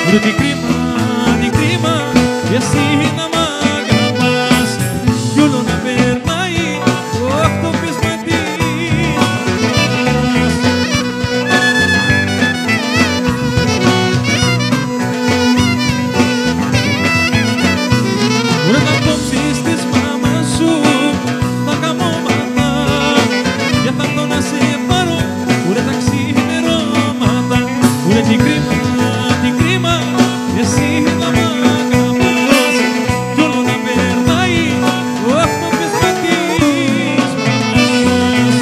Βρε τι κρίμα, εσύ να μ' αγαπάς κι όλο να περνάει αυτό πες με τι αγαπάς. Βρε να κόψεις της μάμας σου τα καμώματα για θα έρθω να σε πάρω βρε τα ξημερώματα. Βρε τι κρίμα, εσύ να μ' αγαπάς κι όλο να περνάει αυτό πες με της μαμάς.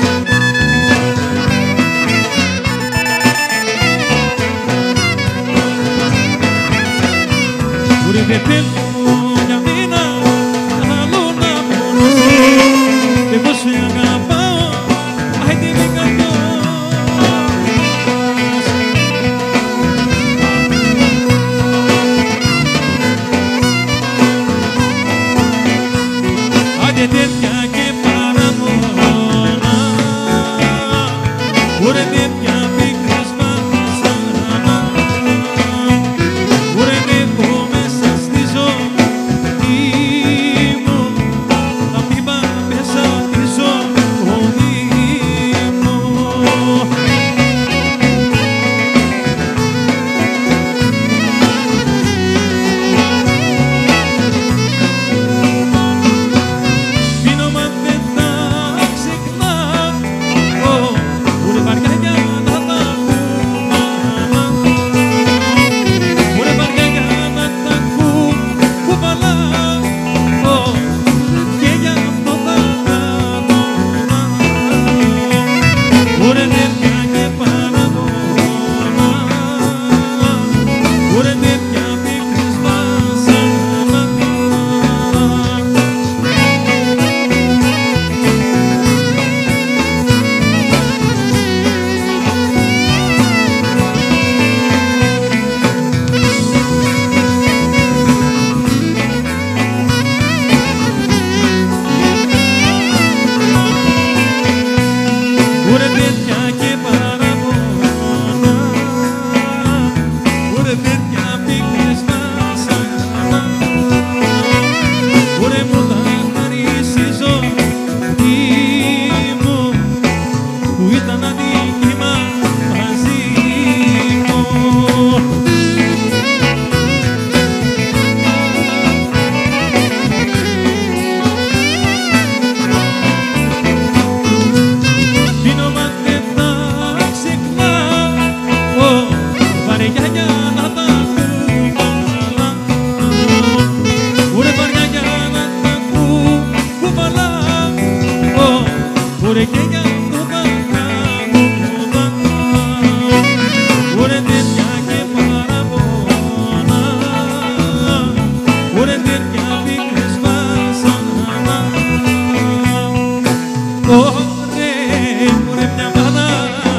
Βρε δεν θέλω για μήνα άλλο να πονάς εγώ σε αγαπάω άιντε με καρδιάς. Άντε τέτοια και παραμονά ωραία τέτοια πίκρες βασανά ωραία έχω μέσα στη ζωή μου τα πίπα μέσα τη ζωή μου. Πίνω μα δεν θα ξεχνάω ωραία βαριά για να τα κουβαλάω ωραία βαριά για να τα κουβαλάω και για αυτό θα κάνω ωραία τέτοια και παραμονά ωραία τέτοια πίκρες βασανά. Ωραία τέτοια και παραμονά ωραία τέτοια πίκρες βασανά ωραία μου τα χαρίσει η ζωή μου που ήταν αδίκημα μαζί μου. Πίνω μα δεν θα ξεχνάω βαριά για να τα κουβαλάω ωραία βαριά για να τα κουβαλάω ωραία και για αυτό θα κάνω ωραία τέτοια και παραμονά ωραία τέτοια πίκρες βασανά. Ωραία μια μάνα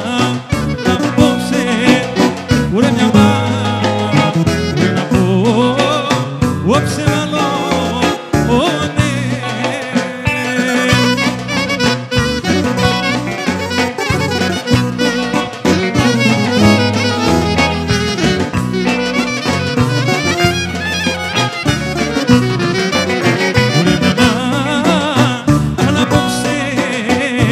απόψε ωραία μια μάνα να πω όψε άλλο ναι. Ωραία μια μάνα απόψε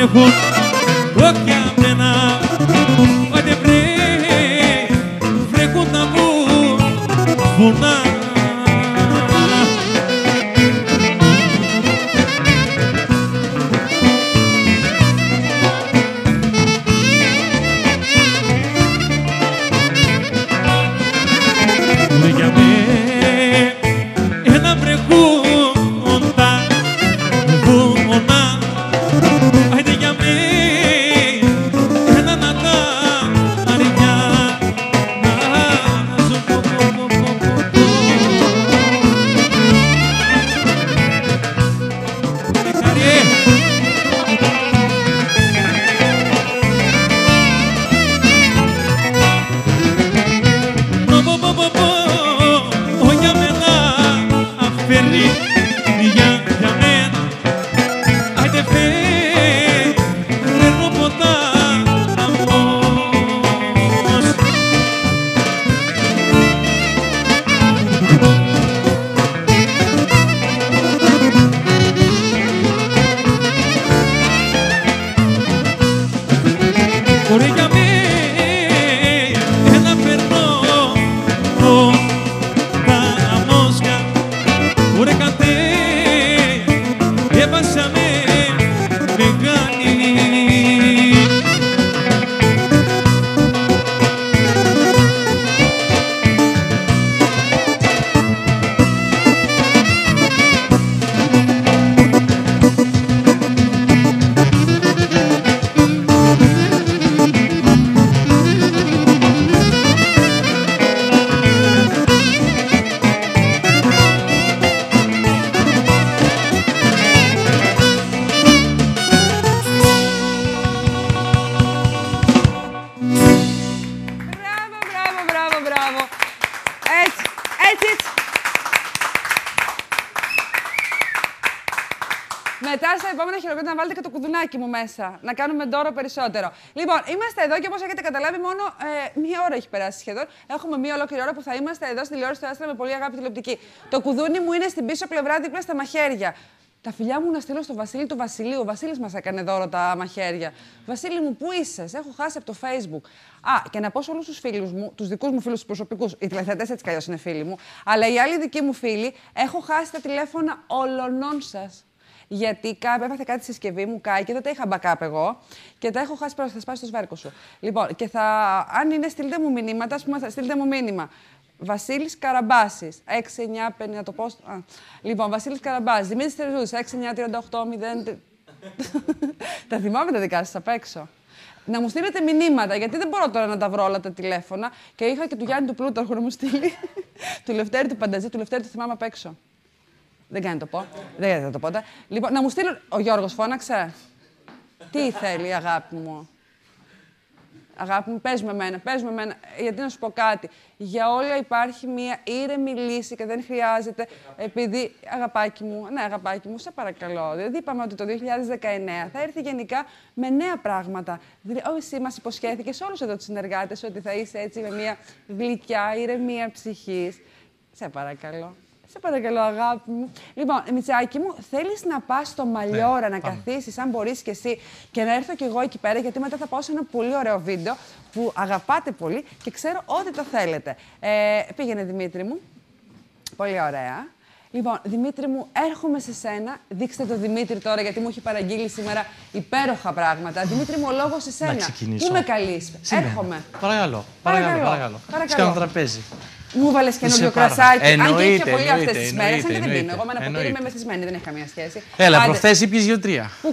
έχουν όχι αμένα. Άντε βρε κοντά μου βουνά. Μετά στα επόμενα χειροκρότημα να βάλετε και το κουδουνάκι μου μέσα. Να κάνουμε ντόρο περισσότερο. Λοιπόν, είμαστε εδώ και όπως έχετε καταλάβει, μόνο μία ώρα έχει περάσει σχεδόν. Έχουμε μία ολόκληρη ώρα που θα είμαστε εδώ στη τηλεόραση του Άστρα με πολύ αγάπη τηλεοπτική. Το κουδούνι μου είναι στην πίσω πλευρά δίπλα στα μαχαίρια. Τα φιλιά μου να στείλω στο Βασίλη του Βασιλείου. Ο Βασίλης μας έκανε δώρο τα μαχαίρια. Βασίλη μου, πού είσαι, σε έχω χάσει από το Facebook. Α, και να πω σε όλους τους φίλους μου, τους δικούς μου φίλους, τους προσωπικούς, οι τηλεθεατές έτσι κι αλλιώς είναι φίλοι μου, αλλά οι άλλοι δικοί μου φίλοι, έχω χάσει τα τηλέφωνα όλων σας. Γιατί έπαθε κάτι στη συσκευή μου, κάει και δεν τα είχα backup εγώ και τα έχω χάσει πέρα, θα σπάσει το σβέρκο σου. Λοιπόν, και αν είναι, στείλτε μου μηνύματα, ας πούμε, στείλτε μου μήνυμα. Βασίλης Καραμπάσης, 6-9-50, να το πω. Λοιπόν, Βασίλης Καραμπάσης, Δημήτρης Τερζούς, 6-9-38-0. Τα θυμάμαι τα δικά σας απ' έξω. Να μου στείλετε μηνύματα, γιατί δεν μπορώ τώρα να τα βρω όλα τα τηλέφωνα. Και είχα και του Γιάννη του Πλούταρχου να μου στείλει. Του Λευτέρη του Πανταζή, του Λευτέρη του θυμάμαι απ' έξω. Δεν κάνει το πω. Δεν θα το πω. Λοιπόν, να μου στείλουν. Ο Γιώργος φώναξε. Τι θέλει, αγάπη μου. Αγάπη μου, πες με εμένα, πες με εμένα. Γιατί να σου πω κάτι. Για όλα υπάρχει μία ήρεμη λύση και δεν χρειάζεται. Επειδή, αγαπάκι μου, ναι, αγαπάκι μου, σε παρακαλώ. Δηλαδή, είπαμε ότι το 2019 θα έρθει γενικά με νέα πράγματα. Δηλαδή, εσύ μας υποσχέθηκες όλους εδώ τους συνεργάτες ότι θα είσαι έτσι με μία γλυκιά, ηρεμία ψυχής. Σε παρακαλώ. Σε παρακαλώ, αγάπη μου. Λοιπόν, Μητσάκη μου, θέλεις να πας στο Μαλιόρα, να καθίσεις, αν μπορείς κι εσύ, και να έρθω κι εγώ εκεί πέρα, γιατί μετά θα πάω σε ένα πολύ ωραίο βίντεο που αγαπάτε πολύ και ξέρω ότι το θέλετε. Πήγαινε, Δημήτρη μου. Πολύ ωραία. Λοιπόν, Δημήτρη μου, έρχομαι σε σένα. Δείξτε το Δημήτρη τώρα, γιατί μου έχει παραγγείλει σήμερα υπέροχα πράγματα. Δημήτρη μου, ο λόγος σε σένα. Πού με καλείς. Έρχομαι. Παρακαλώ. Σκάνω τραπέζι. Μου βάλες καινούριο κρασάκι. Αν και είχε πολύ αυτές τις μέρες. Αν και δεν πίνω. Εγώ με ένα ποτήρι είμαι μεθυσμένη, δεν έχει καμία σχέση. Έλα, προχθές ήπιες 2-3. Πού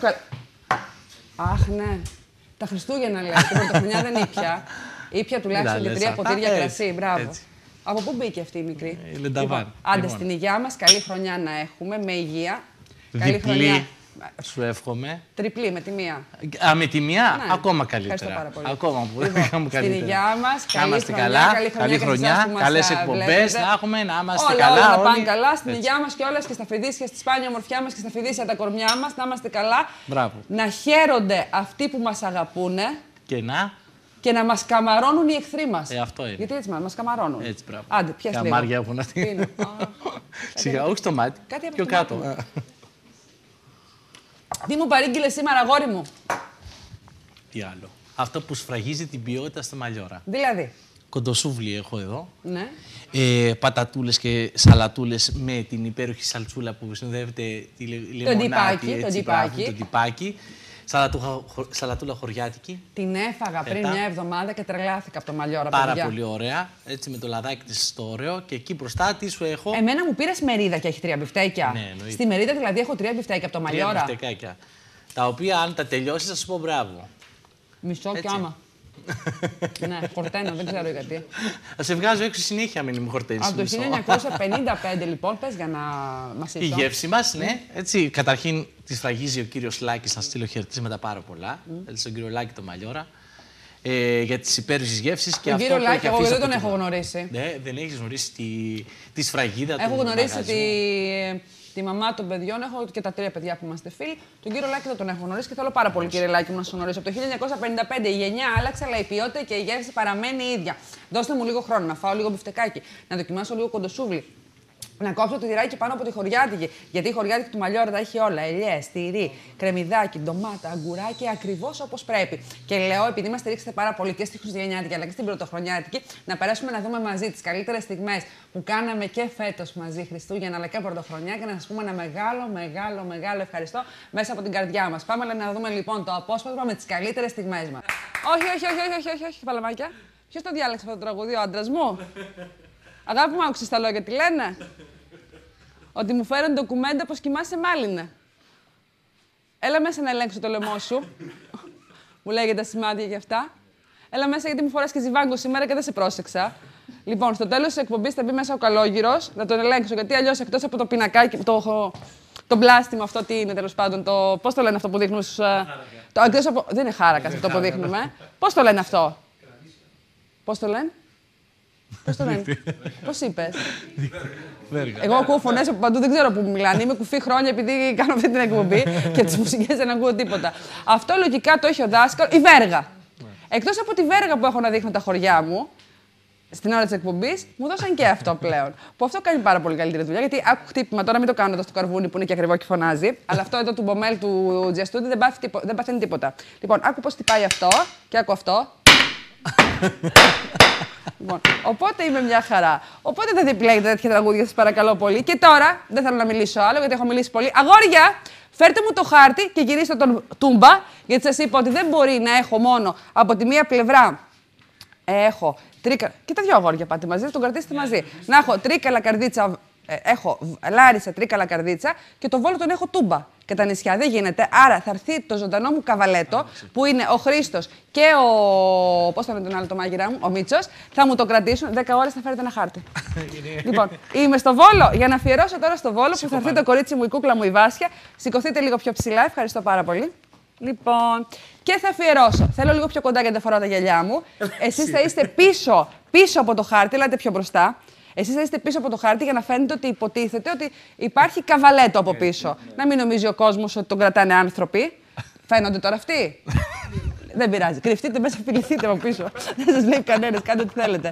Αχ, ναι. Τα Χριστούγεννα λέει. Την πρωτοχρονιά δεν ήπια. Ήπια τουλάχιστον και 3 ποτήρια κρασί. Μπράβο. Από πού μπήκε αυτή η μικρή. Λενταβάν. Άντε στην υγειά μας, καλή χρονιά να έχουμε, με υγεία. Καλή χρονιά. Σου εύχομαι. Τριπλή με τη μία. Με τη μία, ναι. Ακόμα καλύτερα. Ακόμα που είχαμε καλύτερα. Στην υγειά μας, καλή χρονιά, καλές εκπομπές, να έχουμε, να είμαστε όλα, καλά. Όλα να πάνε καλά, στην υγειά μας κιόλας και στα φιδίσια, στη σπάνια ομορφιά μας και στα φιδίσια τα κορμιά μας, να είμαστε καλά. Μπράβο. Να χαίρονται αυτοί που μας αγαπούνε. Και να μας καμαρώνουν οι εχθροί μας. Αυτό είναι. Γιατί έτσι μας καμαρώνουν. Έτσι, μπράβο. Άντε, πιες λίγο. Καμάρια έχουν αυτή. Σιγά, όχι στο μάτι. Κάτι από πιο το κάτω. μάτι. Τι μου παρήγγειλε σήμερα, αγόρι μου? Τι άλλο? Αυτό που σφραγίζει την ποιότητα στα μαλλιόρα. Δηλαδή. Κοντοσούβλι έχω εδώ. Ναι. Πατατούλες και σαλατούλες με την υπέροχη σαλτσούλα που συνοδεύεται τη λεμονάτη, το τυπάκι. Σαλατούλα χωριάτικη. Την έφαγα πριν μια εβδομάδα και τρελάθηκα από το μαλλιόρα. Πάρα πολύ ωραία. Έτσι με το λαδάκι της στο ωραίο. Και εκεί μπροστά τι σου έχω. Εμένα μου πήρες μερίδα και έχει 3 μπιφτέκια. Ναι, εννοείται. Στη μερίδα δηλαδή έχω 3 μπιφτέκια από το μαλλιόρα. 3 μπιφτεκάκια. Τα οποία αν τα τελειώσεις θα σου πω μπράβο. Μισό κι άμα. Ναι, χορταίνω, δεν ξέρω γιατί. Θα σε βγάζω έξω συνέχεια μην μου χορταίνεις. Από το 1955 λοιπόν, πες για να μας Η γεύση μας, ναι. Έτσι, καταρχήν τη σφραγίζει ο κύριος Λάκης, να στείλω χαιρετίσματα πάρα πολλά. Έτσι, στον κύριο Λάκη το Μαλλιόρα. Για τις υπέροχες γεύσεις. Τον κύριο Λάκη, εγώ δεν τον έχω γνωρίσει. Ναι, δεν έχεις γνωρίσει τη σφραγίδα του. Έχω γνωρίσει τη μαμά των παιδιών, έχω και τα 3 παιδιά που είμαστε φίλοι. Τον κύριο Λάκη δεν τον έχω γνωρίσει και θέλω πάρα πολύ, κύριε Λάκη, μου να σα γνωρίσω. Από το 1955 η γενιά άλλαξε, αλλά η ποιότητα και η γεύση παραμένει η ίδια. Δώστε μου λίγο χρόνο να φάω λίγο μπιφτεκάκι, να δοκιμάσω λίγο κοντοσούβλι. Να κόψω το τυράκι πάνω από τη χωριάτικη. Γιατί η χωριάτικη του Μαλλιόρα τα έχει όλα. Ελιές, τυρί, κρεμμυδάκι, ντομάτα, αγκουράκι, ακριβώς όπως πρέπει. Και λέω, επειδή μας στηρίξετε πάρα πολύ και στη Χριστουγεννιάτικη αλλά και στην Πρωτοχρονιάτικη, να περάσουμε να δούμε μαζί τις καλύτερες στιγμές που κάναμε και φέτος μαζί Χριστούγεννα αλλά και Πρωτοχρονιά και να σας πούμε ένα μεγάλο ευχαριστώ μέσα από την καρδιά μας. Πάμε να δούμε λοιπόν το απόσπασμα με τις καλύτερες στιγμές μας. Όχι, παλαμάκια. Ποιος το διάλεξε αυτό το τραγούδι, ο άντρας μου? Αγάπη μου, άκουσες τα λόγια, τι λένε? Ότι μου φέραν ντοκουμέντα πως κοιμάσαι μάλινα. Έλα μέσα να ελέγξω το λαιμό σου. Μου λέγεται τα σημάδια γι' αυτά. Έλα μέσα γιατί μου φοράς και ζιβάγκο σήμερα και δεν σε πρόσεξα. Λοιπόν, στο τέλος της εκπομπής θα μπει μέσα ο καλόγυρος, να τον ελέγξω. Γιατί αλλιώς εκτός από το πινακάκι, το μπλάστιμο αυτό, τι είναι τέλος πάντων, πώς το λένε αυτό που δείχνουμε στους. Δεν είναι χάρακας αυτό που δείχνουμε. Πώς το λένε αυτό? Πώς το λένε? Πώς το λένε? Πώς είπες? Εγώ ακούω φωνές από παντού, δεν ξέρω πού μιλάνε. Είμαι κουφή χρόνια επειδή κάνω αυτή την εκπομπή και τις μουσικές δεν ακούω τίποτα. Αυτό λογικά το έχει ο δάσκαλος. Η βέργα. Εκτός από τη βέργα που έχω να δείχνω τα χωριά μου, στην ώρα της εκπομπής, μου δώσαν και αυτό πλέον. Που αυτό κάνει πάρα πολύ καλύτερη δουλειά. Γιατί άκου χτύπημα, τώρα μην το κάνω εδώ στο καρβούνι που είναι και ακριβό και φωνάζει. Αλλά αυτό εδώ του Μπομέλ του Τζιαστούντι δεν παθαίνει τίποτα. Λοιπόν, άκου πώς τυπάει αυτό και άκου αυτό. Λοιπόν, οπότε είμαι μια χαρά. Οπότε δεν επιλέγετε τέτοια τραγούδια, σας παρακαλώ πολύ. Και τώρα, δεν θέλω να μιλήσω άλλο, γιατί έχω μιλήσει πολύ. Αγόρια, φέρτε μου το χάρτη και γυρίστε τον τούμπα, γιατί σας είπα ότι δεν μπορεί να έχω μόνο από τη μία πλευρά. Έχω τρίκα. Και τα δυο αγόρια πάτε μαζί, τον κρατήσετε μαζί. Να έχω τρίκαλα καρδίτσα. Έχω Λάρισα, τρίκαλα καρδίτσα και το Βόλο τον έχω τούμπα. Και τα νησιά δεν γίνεται. Άρα θα έρθει το ζωντανό μου καβαλέτο, που είναι ο Χρήστος και ο. Πώς θα είναι τον άλλο το μάγειρά μου, ο Μίτσος. Θα μου το κρατήσουν. 10 ώρες θα φέρετε ένα χάρτη. Λοιπόν, είμαι στο Βόλο. Για να αφιερώσω τώρα στο Βόλο που θα έρθει το κορίτσι μου, η κούκλα μου, η Βάσια. Σηκωθείτε λίγο πιο ψηλά. Ευχαριστώ πάρα πολύ. Λοιπόν, και θα αφιερώσω. Θέλω λίγο πιο κοντά γιατί δεν φοράω τα γυαλιά μου. Εσείς θα είστε πίσω από το χάρτη, ελάτε πιο μπροστά. Εσείς θα είστε πίσω από το χάρτη για να φαίνεται ότι υποτίθεται ότι υπάρχει καβαλέτο από πίσω. Να μην νομίζει ο κόσμος ότι τον κρατάνε άνθρωποι. Φαίνονται τώρα αυτοί. Δεν πειράζει. Κρυφτείτε μέσα, φιληθείτε από πίσω. Δεν σας λέει κανένας. Κάντε ό,τι θέλετε.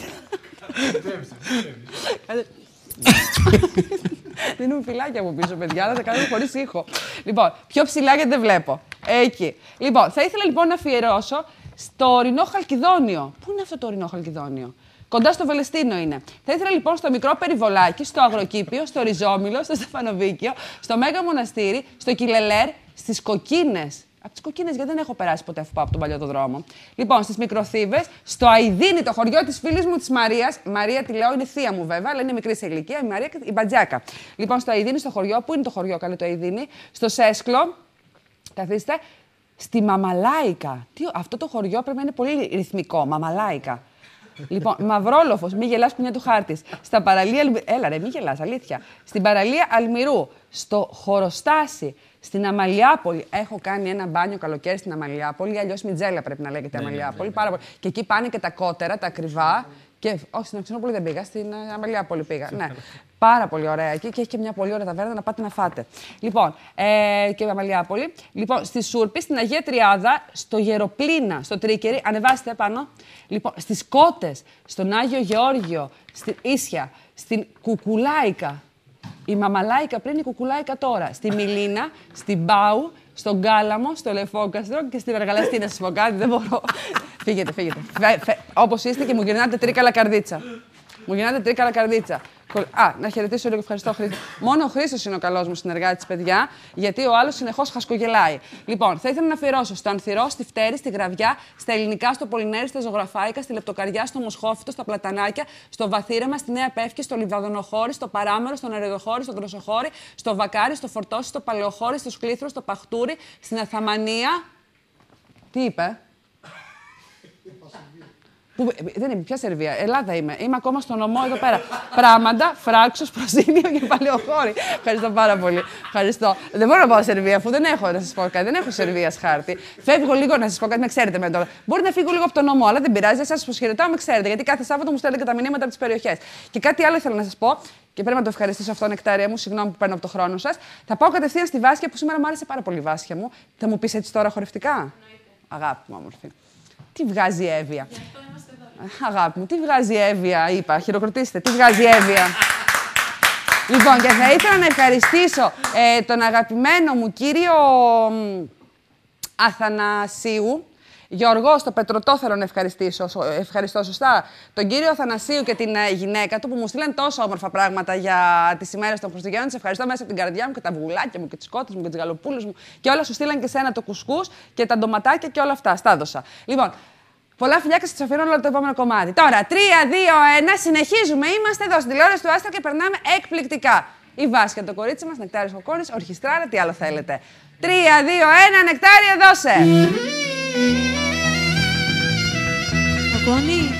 Δίνουμε φυλάκια από πίσω, παιδιά. Θα τα κάνουμε χωρίς ήχο. Λοιπόν, πιο ψηλά γιατί δεν βλέπω. Εκεί. Λοιπόν, θα ήθελα λοιπόν να αφιερώσω στο ορεινό Χαλκιδόνιο. Πού είναι αυτό το ορεινό Χαλκιδόνιο? Κοντά στο Βελεστίνο είναι. Θα ήθελα λοιπόν στο μικρό Περιβολάκι, στο Αγροκήπιο, στο Ριζόμυλο, στο Στεφανοβίκιο, στο Μέγα Μοναστήρι, στο Κιλελέρ, στις Κοκκίνες. Από τις Κοκκίνες, γιατί δεν έχω περάσει ποτέ αφού πάω από τον Παλιοδρόμο. Λοιπόν, στις Μικροθύβες, στο Αηδίνι, το χωριό της φίλης μου της Μαρίας. Μαρία τη λέω, είναι θεία μου βέβαια, αλλά είναι μικρή σε ηλικία. Η Μαρία, η Μπατζάκα. Λοιπόν, στο Αηδίνι, στο χωριό, πού είναι το χωριό, καλέ το Αηδίνι. Στο Σέσκλο, καθίστε. Στη Μαμαλάικα. Αυτό το χωριό πρέπει να είναι πολύ ρυθμικό. Μαμαλάικα. Λοιπόν, Μαυρόλοφος, μη γελάς που είναι του χάρτης. Στα παραλία. Έλα, ρε, μη γελάς, αλήθεια. Στην παραλία Αλμυρού, στο Χωροστάσι, στην Αμαλιάπολη. Έχω κάνει ένα μπάνιο καλοκαίρι στην Αμαλιάπολη, αλλιώς Μιτζέλα πρέπει να λέγεται Αμαλιάπολη. Πάρα πολύ. Και εκεί πάνε και τα κότερα, τα ακριβά. Και, όχι, στην Αξινόπολη δεν πήγα, στην Αμαλιάπολη πήγα. Ναι. Πάρα πολύ ωραία εκεί και έχει και μια πολύ ωραία ταβέρνα να πάτε να φάτε. Λοιπόν, και η Αμαλιάπολη. Λοιπόν, στη Σούρπη, στην Αγία Τριάδα, στο Γεροπλίνα, στο Τρίκερι, ανεβάστε πάνω. Λοιπόν, στις Κότες, στον Άγιο Γεώργιο, στην Ίσια, στην Κουκουλάικα. Η Μαμαλάικα πριν, η Κουκουλάικα τώρα. Στη Μιλίνα, στην Πάου, στον Κάλαμο, στο Λεφόκαστρο και στην Αργαλαστή. Να σας πω κάτι, δεν μπορώ. Φύγετε. Όπως είστε και μου γυρνάτε τρίκαλα καρδίτσα. Μου γυρνάτε τρίκαλα καρδίτσα. Να χαιρετήσω λίγο, ευχαριστώ Χρήστο. Μόνο ο Χρήστος είναι ο καλός μου συνεργάτης, παιδιά, γιατί ο άλλος συνεχώς χασκογελάει. Λοιπόν, θα ήθελα να αφιερώσω στο Ανθυρό, στη Φτέρη, στη Γραβιά, στα Ελληνικά, στο Πολυνέρι, στα Ζωγραφάικα, στη Λεπτοκαριά, στο Μοσχόφυτο, στα Πλατανάκια, στο Βαθύρεμα, στη Νέα Πεύκη, στο Λιβαδονοχώρι, στο Παράμερο, στο Νερεδοχώρι, στο Δροσοχώρι, στο Βακάρι, στο Φορτώσι, στο Παλαιοχώρι, στο Σκλήθρο, στο Παχτούρι, στην Αθαμανία. Τι είπε? Δεν είμαι, ποια Σερβία, Ελλάδα είμαι. Είμαι ακόμα στο νομό εδώ πέρα. Πράγματα, Φράξος, Προζήνιο και Παλαιοχώρι. Ευχαριστώ πάρα πολύ. Ευχαριστώ. Δεν μπορώ να πάω Σερβία, αφού δεν έχω να σας πω κάτι. Δεν έχω Σερβίας χάρτη. Φεύγω λίγο να σας πω κάτι, με ξέρετε με τώρα. Μπορεί να φύγω λίγο από το νομό, αλλά δεν πειράζει. Σας που χαιρετάω, με ξέρετε. Γιατί κάθε Σάββατο μου στέλνετε τα μηνύματα από τις περιοχές. Και κάτι άλλο ήθελα να σας πω. Και πρέπει να το ευχαριστήσω αυτό, Νεκτάρια μου. Συγγνώμη που παίρνω από το χρόνο σας. Θα πάω κατευθείαν στη Βάσια που σήμερα μου άρεσε πάρα πολύ η Βάσια μου. Θα μου πεις έτσι τώρα χορευτικά. Αγάπη μου, όμορφη. Τι βγάζει η Εύβοια. Αγάπη μου, τι βγάζει η Εύβοια, είπα. Χειροκροτήστε, τι βγάζει η Εύβοια. Λοιπόν, και θα ήθελα να ευχαριστήσω τον αγαπημένο μου κύριο Αθανασίου. Γιώργο, στο Πετρωτό θέλω να ευχαριστώ σωστά τον κύριο Αθανασίου και την γυναίκα του που μου στείλαν τόσο όμορφα πράγματα για τις ημέρες των Χριστουγέννων. Σε ευχαριστώ μέσα από την καρδιά μου και τα βουλάκια μου και τις κότες μου και τις γαλοπούλες μου και όλα σου στείλαν και σένα το κουσκούς και τα ντοματάκια και όλα αυτά. Στα έδωσα. Λοιπόν, πολλά φιλιά και σας αφιερώνω όλο το επόμενο κομμάτι. Τώρα, 3, 2, 1, συνεχίζουμε. Είμαστε εδώ στην τηλεόραση του Άστρα και περνάμε εκπληκτικά. Η Βάσια, το κορίτσι μας, Νεκτάριος Κοκκόνης, ορχιστράρα, τι άλλο θέλετε. 3, 2, 1, Νεκτάρια, δώσε! Κοκκόνη.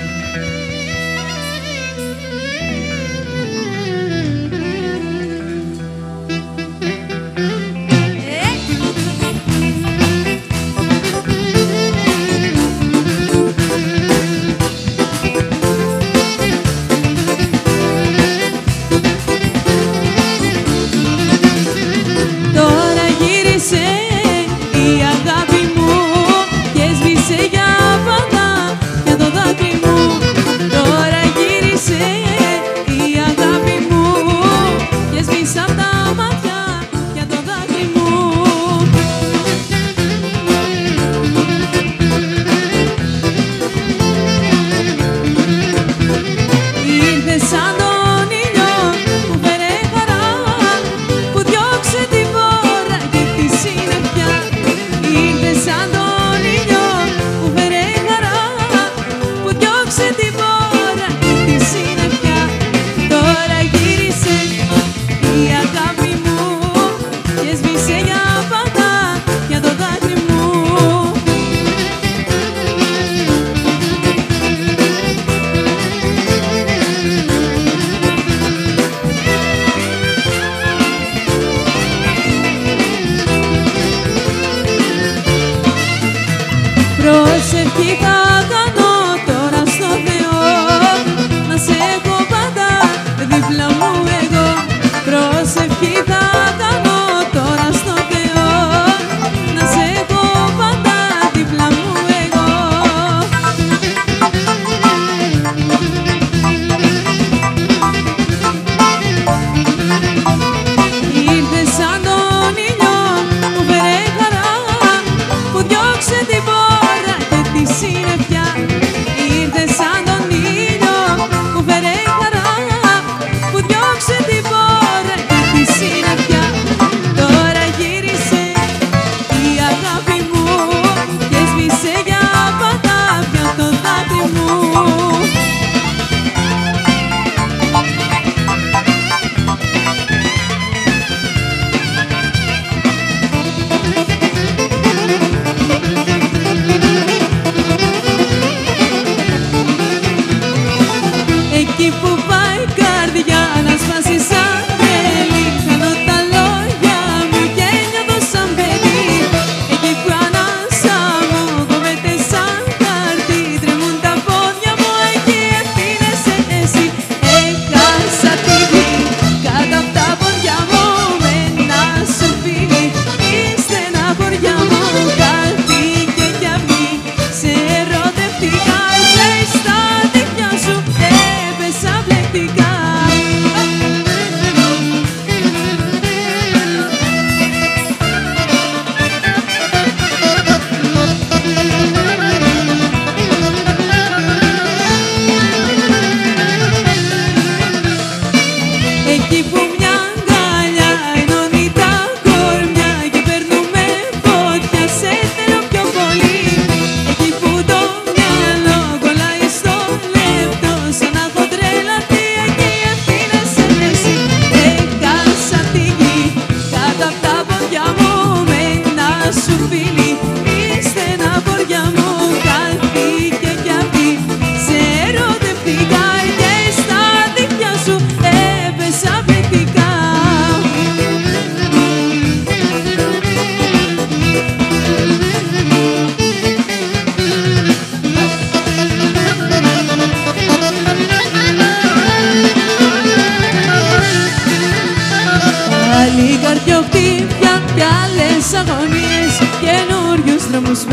Τώρα γύρισε η αγάπη μου και σβήσε για πάντα για το δάκρυ μου. Τώρα γύρισε η αγάπη μου και σβήσα απ' τα μάτια για το δάκρυ μου. Ήρθε σαν τον ήλιο που φέρε χαρά, που διώξε τη βόρα και τη συννεφιά. Ήρθε σαν τον ήλιο που φέρε χαρά, που διώξε τη βόρα και τη συννεφιά. Τώρα γύρισε η αγάπη μου και σβήσε για πάντα για το δάκρυ μου. Προσευχή θα κάνω τώρα στο Θεό, να σε έχω πάντα δίπλα μου εγώ. Προσευχή θα κάνω τώρα στο Θεό, να σε έχω πάντα δίπλα μου εγώ. Ήρθε σαν τον ήλιο που φέρε χαρά, που διώξε την βόρα και τη συννεφιά. Ήρθε σαν τον ήλιο που φέρε χαρά, που διώξε την βόρα και τη συννεφιά. Τώρα γύρισε η αγάπη μου και σβήσε για πάντα πια το δάκρυ μου. Εκεί που πάει η καρδιά να σπάσει σαν τρέλη, χάνω τα λόγια μου και νιώθω σαν παιδί. Εκεί που ανάσα μου κόβεται σαν χαρτί, τρεμούν τα πόδια μου, εκεί ευθύνεσαι εσύ. Έχασα τη γη κάτω απ' τα πόδια μου με ένα σου φίλι. Η στεναχωριά μου χάθηκε κι αυγή, σε ερωτευτικά, είσαι στα δίχτυα σου έπεσα βλέπει.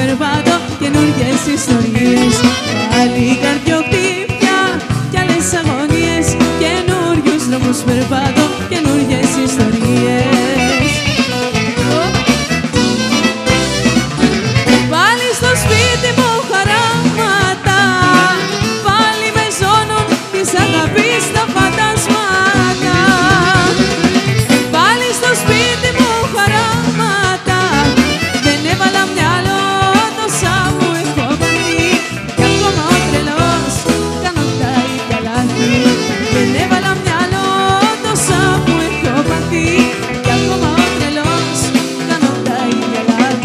περπάτω, καινούργιες ιστορίες. Πάλι καρδιοχτύπια κι άλλες αγωνίες, καινούριους δρόμους περπάτω, καινούργιες ιστορίες. Πάλι στο σπίτι μου χαράματα, πάλι με ζώνουν της αγάπης τα φαντασμάτα. Πάλι στο σπίτι μου χαράματα, δεν έβαλα μυαλό τόσα μου έχω πάθει. Κι ακόμα ο τρελός κάνω τα ίδια λάθη. Δεν έβαλα μυαλό τόσα μου έχω πάθει. Κι ακόμα ο τρελός κάνω τα ίδια λάθη.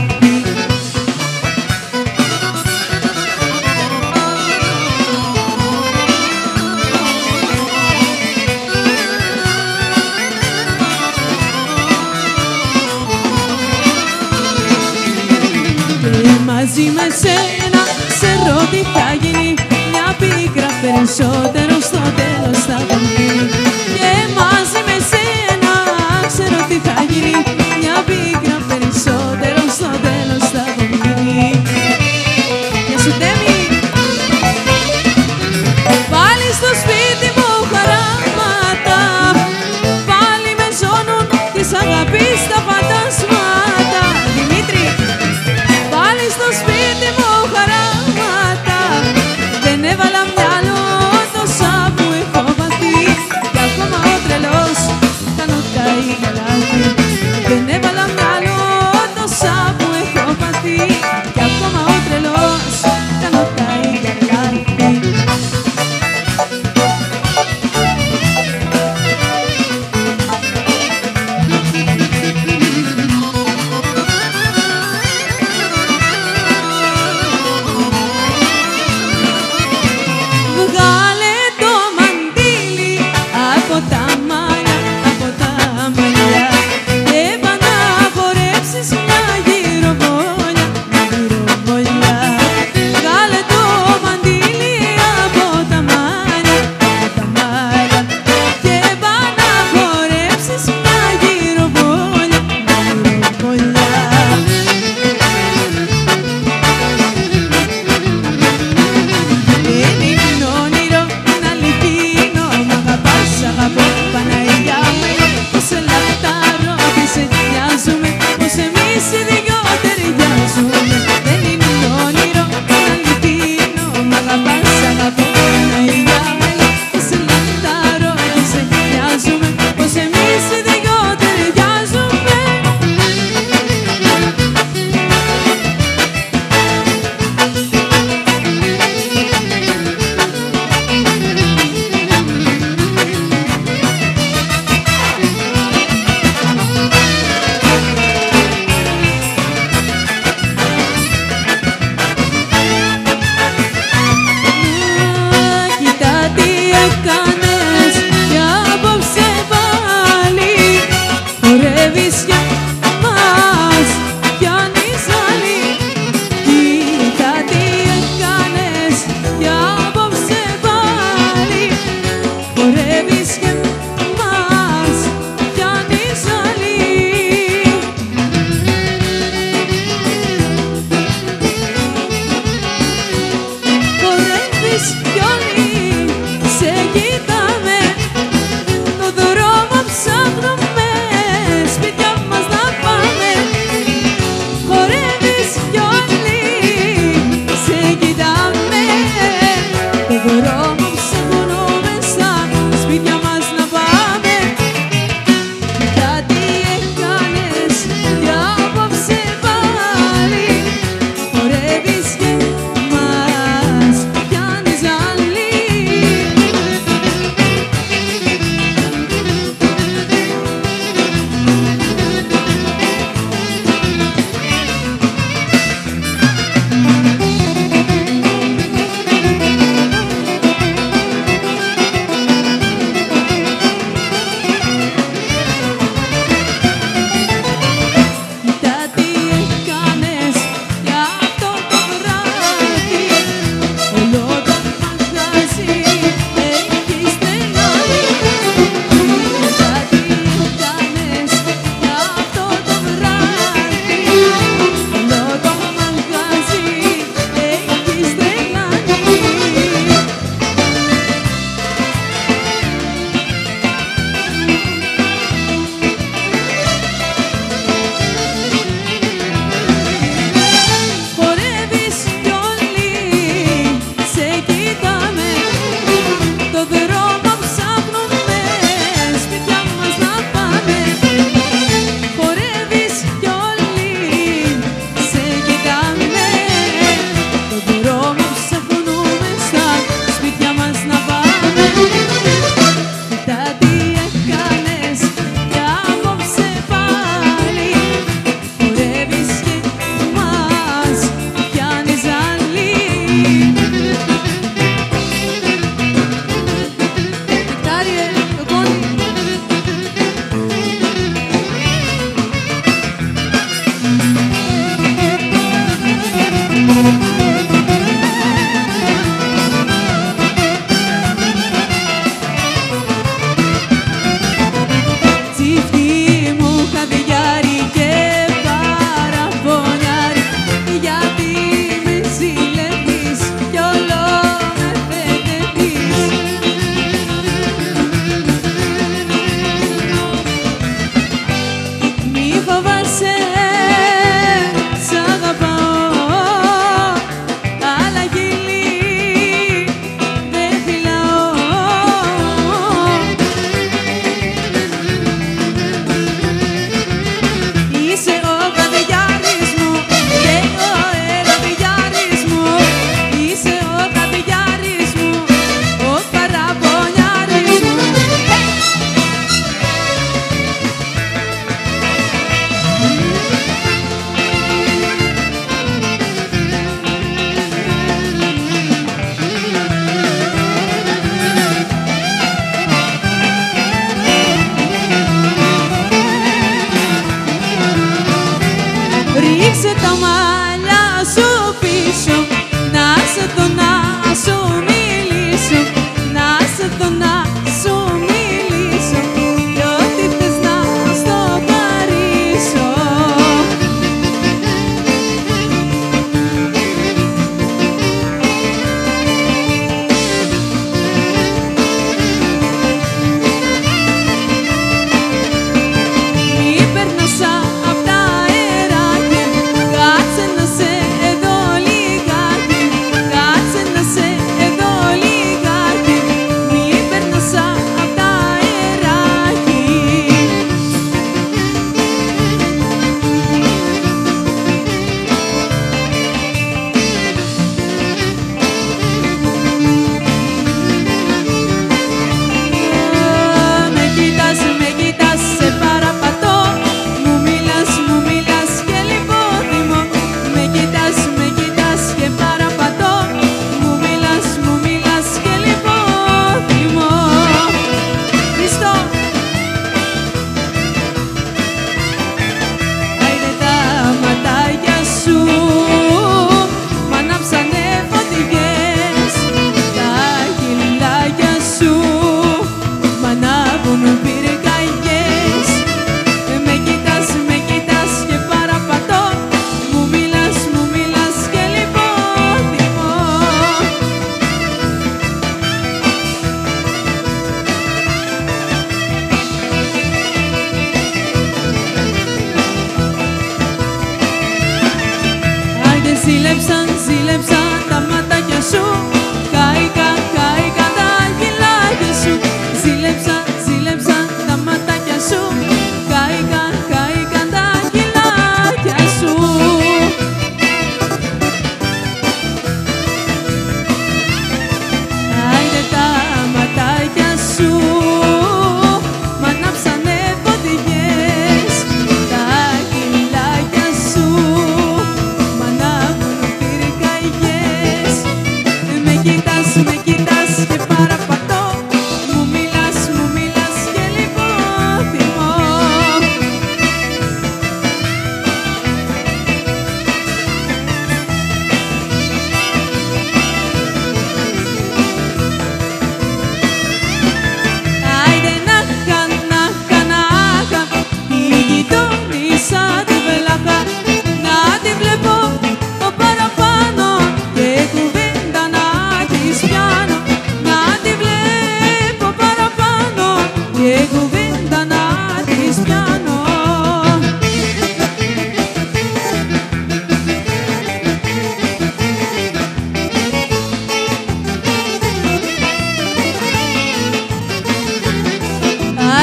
Και μαζί με σένα ξέρω τι θα γίνει. Μια πίκρα περισσότερο στο τέλος θα βγει. Και μαζί με σένα ξέρω τι θα γίνει. Μια πίκρα περισσότερο στο τέλος θα βγει. Γεια σου Τέμι. Πάλι στο σπίτι μου χαράματα, πάλι με ζώνουν της αγάπης τα φαντασμάτα. Δημήτρη. Πάλι στο σπίτι μου χαράματα, δεν έβαλα μυαλό τόσα που έχω πάθει. Κι ακόμα ο τρελός κάνω τα ίδια λάθη. Δεν έβαλα μυαλό τόσα που έχω πάθει. Κι ακόμα ο τρελός κάνω τα ίδια λάθη. Βγάλε το μαντίλι από τα μαλλιά, από τα μαλλιά. Και πά' να χορέψεις μια γυροβόλια, γυροβόλια. Βγάλε το μαντίλι από τα μαλλιά, από τα μαλλιά. Και πά' να χορέψεις μια γυροβόλια, γυροβόλια. Δεν είναι όνειρο, είναι αληθινό. Μ' αγαπάς, αγαπώ, Παναγιά μου. Πως σε λαχτάρω και σε νοιάζομαι, πως εμείς οι δυο ταιριάζουμε. Δεν είναι όνειρο, είναι αληθινό. Μ' αγαπάς, αγαπώ, Παναγιά μου. Πως σε λαχτάρω και σε νοιάζομαι, πως εμείς οι δυο ταιριάζουμε. Κοίτα τι έκανες κι απόψε πάλι. Χορεύεις και μας πιάνεις άλλη. Κοίτα τι έκανες κι απόψε πάλι. Χορεύεις και μας πιάνεις άλλη. Χορεύεις κι όλοι σε κοιτάνε.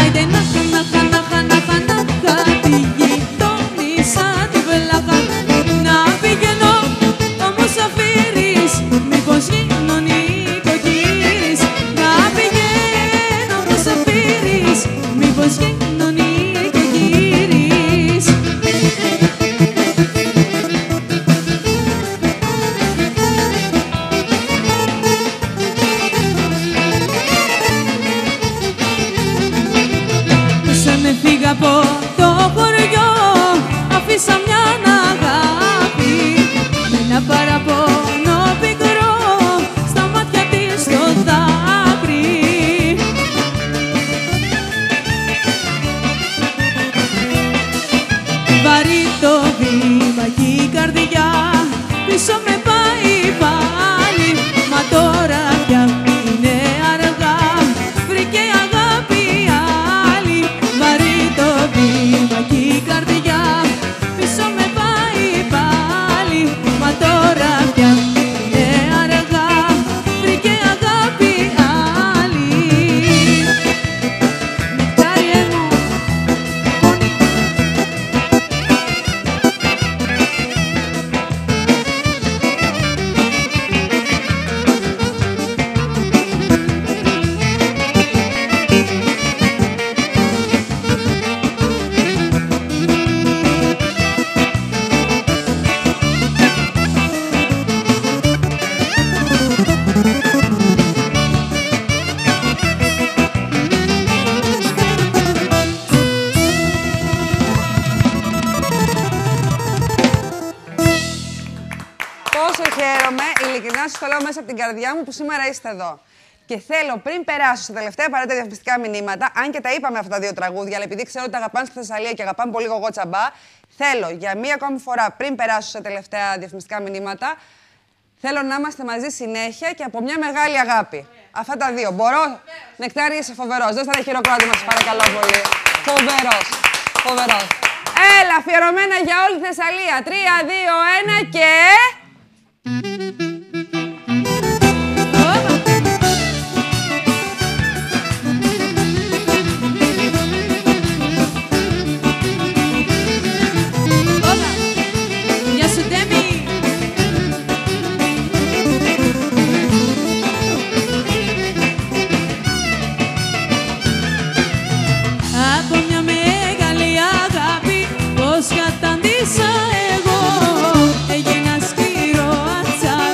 Άιντε να τη γειτόνισσα τη βλάχα. Να πηγαίνω όμως αφήρεις, μήπως γίνω νοικοκύρης. Να πηγαίνω όμως αφήρεις, μήπως γίνω νοικοκύρης. Φύγα από το χωριό, αφήσα μια αγάπη με ένα παραπονό πικρό στα μάτια της το δάκρυ. Βαρύ το βήμα κι η καρδιά πίσω με πάει πάλι, μα τώρα πια είναι αργά, βρήκε αγάπη άλλη. Βαρύ το βήμα κι η καρδιά πίσω με πάει πάλι, μα τώρα πια είναι αργά, βρήκε αγάπη άλλη. Νεκτάριε μου, Πόσο χαίρομαι, ειλικρινά σας το λέω μέσα από την καρδιά μου, που σήμερα είστε εδώ. Και θέλω πριν περάσω στα τελευταία απαραίτητα διαφημιστικά μηνύματα, αν και τα είπαμε αυτά τα δύο τραγούδια, αλλά επειδή ξέρω ότι τα αγαπάνε στη Θεσσαλία και αγαπάνε πολύ γογό τσαμπά, θέλω για μία ακόμη φορά πριν περάσω στα τελευταία διαφημιστικά μηνύματα, θέλω να είμαστε μαζί συνέχεια και από μια μεγάλη αγάπη. Αυτά τα δύο. Μπορώ. Νεκτάρι, είσαι φοβερός. Δώστε ένα χειροκρότημα, σας παρακαλώ πολύ. Φοβερός. Φοβερός. Έλα, αφιερωμένα για όλη τη Θεσσαλία. 3, 2, 1 και... Γεια σου Ντέμι. Από μια μεγάλη αγάπη πώς καταντήσα εγώ, έγινα σκληρό ατσάλι.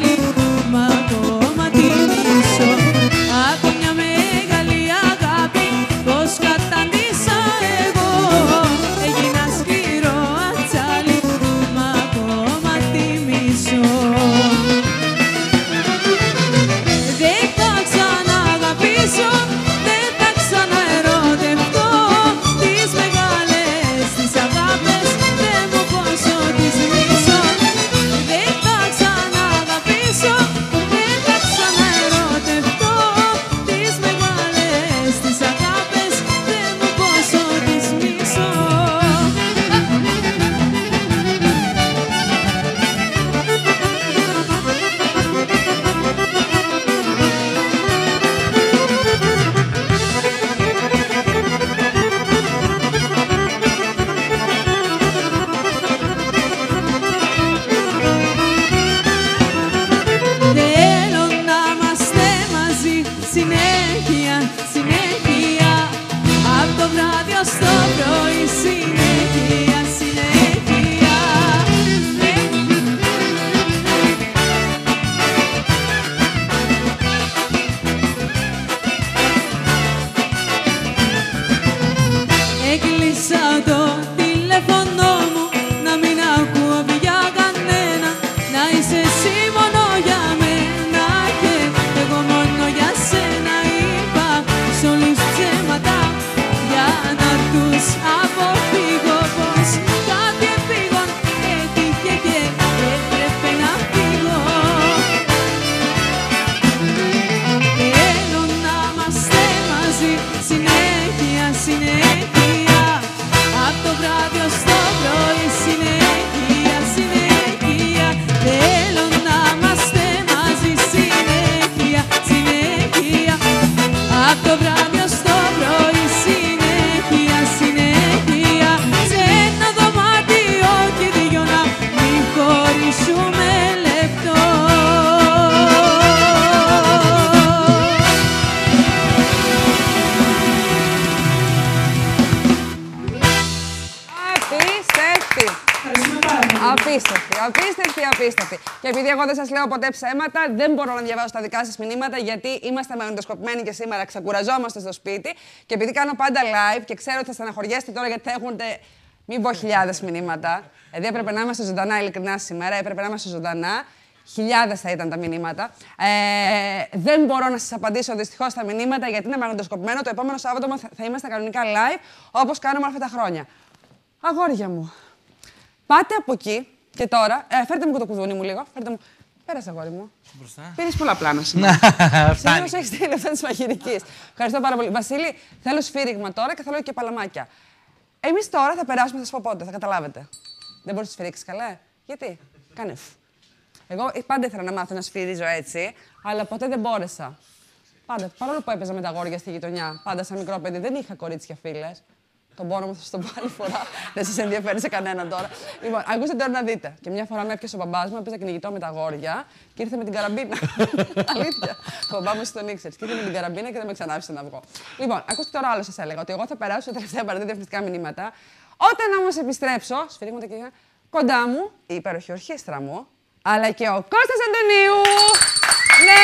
Απίστευτη. Και επειδή εγώ δεν σας λέω ποτέ ψέματα, δεν μπορώ να διαβάσω τα δικά σας μηνύματα, γιατί είμαστε μαγνητοσκοπημένοι και σήμερα ξεκουραζόμαστε στο σπίτι. Και επειδή κάνω πάντα live και ξέρω ότι θα στεναχωριέστε τώρα γιατί θα έχουν, μην πω χιλιάδες μηνύματα. Δηλαδή έπρεπε να είμαστε ζωντανά, ειλικρινά σήμερα, έπρεπε να είμαστε ζωντανά. Χιλιάδες θα ήταν τα μηνύματα. Δεν μπορώ να σας απαντήσω δυστυχώς στα μηνύματα γιατί είναι μαγνητοσκοπημένο. Το επόμενο Σάββατο θα είμαστε κανονικά live, όπως κάνουμε αυτά τα χρόνια. Αγόρια μου, πάτε από εκεί και τώρα. Φέρτε μου και το κουδούνι μου λίγο. Φέρτε μου. Πέρασε, αγόρι μου. Πήρες πολλά πλάνα σήμερα. Σίγουρος έχεις στείλει αυτά της μαγειρικής. Ευχαριστώ πάρα πολύ. Βασίλη, θέλω σφύριγμα τώρα και θέλω και παλαμάκια. Εμείς τώρα θα περάσουμε, θα σας πω πότε, θα καταλάβετε. Δεν μπορείς να σφυρίξεις καλά. Γιατί? Κάνε. Εγώ πάντα ήθελα να μάθω να σφυρίζω έτσι, αλλά ποτέ δεν μπόρεσα. Πάντα, παρόλο που έπαιζα με τα αγόρια στη γειτονιά, πάντα σαν μικρό παιδί, δεν είχα κορίτσια φίλες. Τον πόνο μου θα σας τον πω άλλη φορά. Δεν σας ενδιαφέρει σε κανέναν τώρα. Λοιπόν, ακούστε τώρα να δείτε. Και μια φορά με έπιασε ο μπαμπάς μου, έπαιζα κυνηγητό με τα αγόρια και ήρθε με την καραμπίνα. Αλήθεια. Ο μπαμπάς μου τον ήξερε. Και ήρθε με την καραμπίνα και δεν με ξανάφησε να βγω. Λοιπόν, ακούστε τώρα άλλο σας έλεγα ότι εγώ θα περάσω τα τελευταία παραδείγματα μηνύματα. Όταν όμως επιστρέψω, σφυρίγματα και κοντά μου, η υπέροχη ορχήστρα μου, αλλά και ο Κώστας Αντωνίου. Ναι!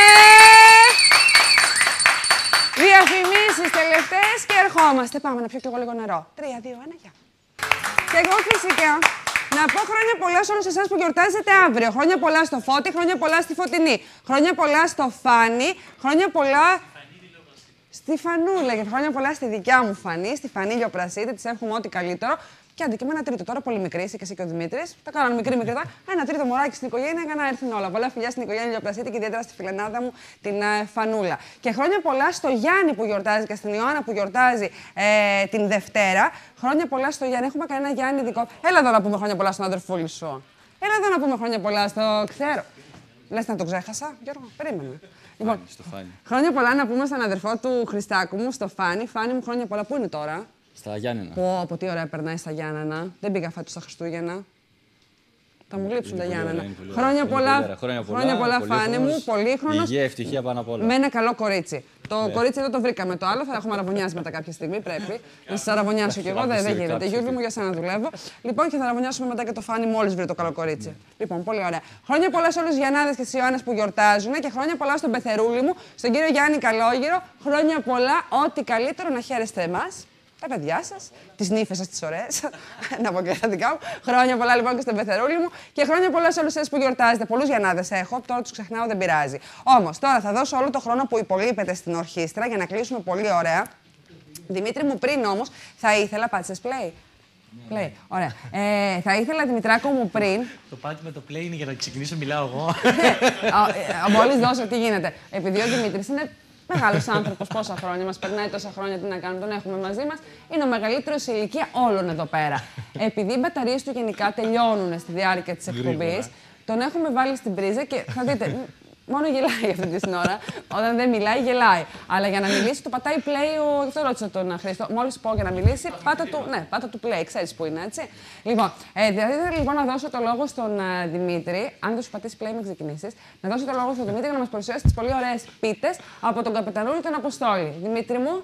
Διαφημίσεις τελευταίες και ερχόμαστε. Πάμε να πιω κι εγώ λίγο νερό. 3, 2, 1, γεια. Και εγώ φυσικά να πω χρόνια πολλά σε όλους εσάς που γιορτάζετε αύριο. Χρόνια πολλά στο Φώτη, χρόνια πολλά στη Φωτεινή. Χρόνια πολλά στο Φάνη, χρόνια πολλά στη Φανούλα. Και χρόνια πολλά στη δικιά μου Φανή, στη Φανή Λιοπρασίτη. Της εύχομαι ό,τι καλύτερο. Και άντε και με ένα τρίτο τώρα, πολύ μικρή, και εσύ και ο Δημήτρης. Τα κάνανε μικρή. Ένα τρίτο μωράκι στην οικογένεια για να έρθουν όλα. Πολλά φιλιά στην οικογένεια Λιοπρασίτη και ιδιαίτερα στη φιλενάδα μου την Φανούλα. Και χρόνια πολλά στο Γιάννη που γιορτάζει και στην Ιωάννα που γιορτάζει την Δευτέρα. Χρόνια πολλά στο Γιάννη. Έχουμε κανένα Γιάννη δικό. Έλα εδώ να πούμε χρόνια πολλά στον αδερφούλη σου. Έλα εδώ να πούμε χρόνια πολλά στο ξέρω. Λες να το ξέχασα, Γιώργο, περίμενε. Λοιπόν, χρόνια πολλά να πούμε στον αδερφό του Χριστάκου μου, στο Φάνη. Φάνη μου, χρόνια πολλά. Πού είναι τώρα? Στα Γιάννενα. Πω, τι ωραία περνάει στα Γιάννενα. Δεν πήγα φέτος στα Χριστούγεννα. Θα μου λείψουν τα Γιάννενα. Χρόνια πολλά, Φάνη μου. Πολύχρονος. Υγεία, ευτυχία πάνω απ' όλα. Με ένα καλό κορίτσι. Το κορίτσι εδώ το βρήκαμε το άλλο. Θα έχουμε αραβωνιάσει μετά κάποια στιγμή. Πρέπει να σας αραβωνιάσω κι εγώ. Δεν γίνεται. Γιώργη μου, για σένα δουλεύω. Λοιπόν, και θα αραβωνιάσουμε μετά και το Φάνη μόλις βρει το καλό κορίτσι. Λοιπόν, πολύ ωραία. Χρόνια πολλά σε όλους τους Γιαννάδες και τις Ιωάννες που γιορτάζουν και χρόνια πολλά στον πεθερούλη μου, στον κύριο Γιάννη Καλόγυρο. Χρόνια πολλά, ό,τι καλύτερο να χαίρεστε εμάς. Τα παιδιά σας, τις νύφες σας τις ωραίες, να πω και τα δικά μου. Χρόνια πολλά λοιπόν και στον πεθερούλη μου και χρόνια πολλά σε όλους εσείς που γιορτάζετε. Πολλούς Γιαννάδες έχω, τώρα τους ξεχνάω, δεν πειράζει. Όμως τώρα θα δώσω όλο το χρόνο που υπολείπεται στην ορχήστρα για να κλείσουμε πολύ ωραία. Δημήτρη μου, πριν όμως θα ήθελα, πάτησες play. Play. Ωραία. Θα ήθελα, Δημητράκο μου, πριν. Το πάτη με το play είναι για να ξεκινήσω, μιλάω εγώ. Μόλις δώσω, τι γίνεται. Επειδή ο Δημήτρης είναι μεγάλος άνθρωπος, πόσα χρόνια μας περνάει, τόσα χρόνια, τι να κάνουμε, τον έχουμε μαζί μας. Είναι ο μεγαλύτερος σε ηλικία όλων εδώ πέρα. Επειδή οι μπαταρίες του γενικά τελειώνουν στη διάρκεια της εκπομπής, τον έχουμε βάλει στην πρίζα και θα δείτε. Μόνο γελάει αυτή την ώρα. Όταν δεν μιλάει, γελάει. Αλλά για να μιλήσει, του πατάει play. Αυτό ρώτησα τον Χρήστο. Μόλις πω για να μιλήσει, πάτα του play. Ξέρεις που είναι, έτσι. Λοιπόν, δηλαδή λοιπόν να δώσω το λόγο στον Δημήτρη. Αν δεν σου πατήσει play, μην ξεκινήσεις. Να δώσω το λόγο στον Δημήτρη για να μας παρουσιάσει τις πολύ ωραίες πίτες από τον Καπετανούλη τον Αποστόλη. Δημήτρη μου.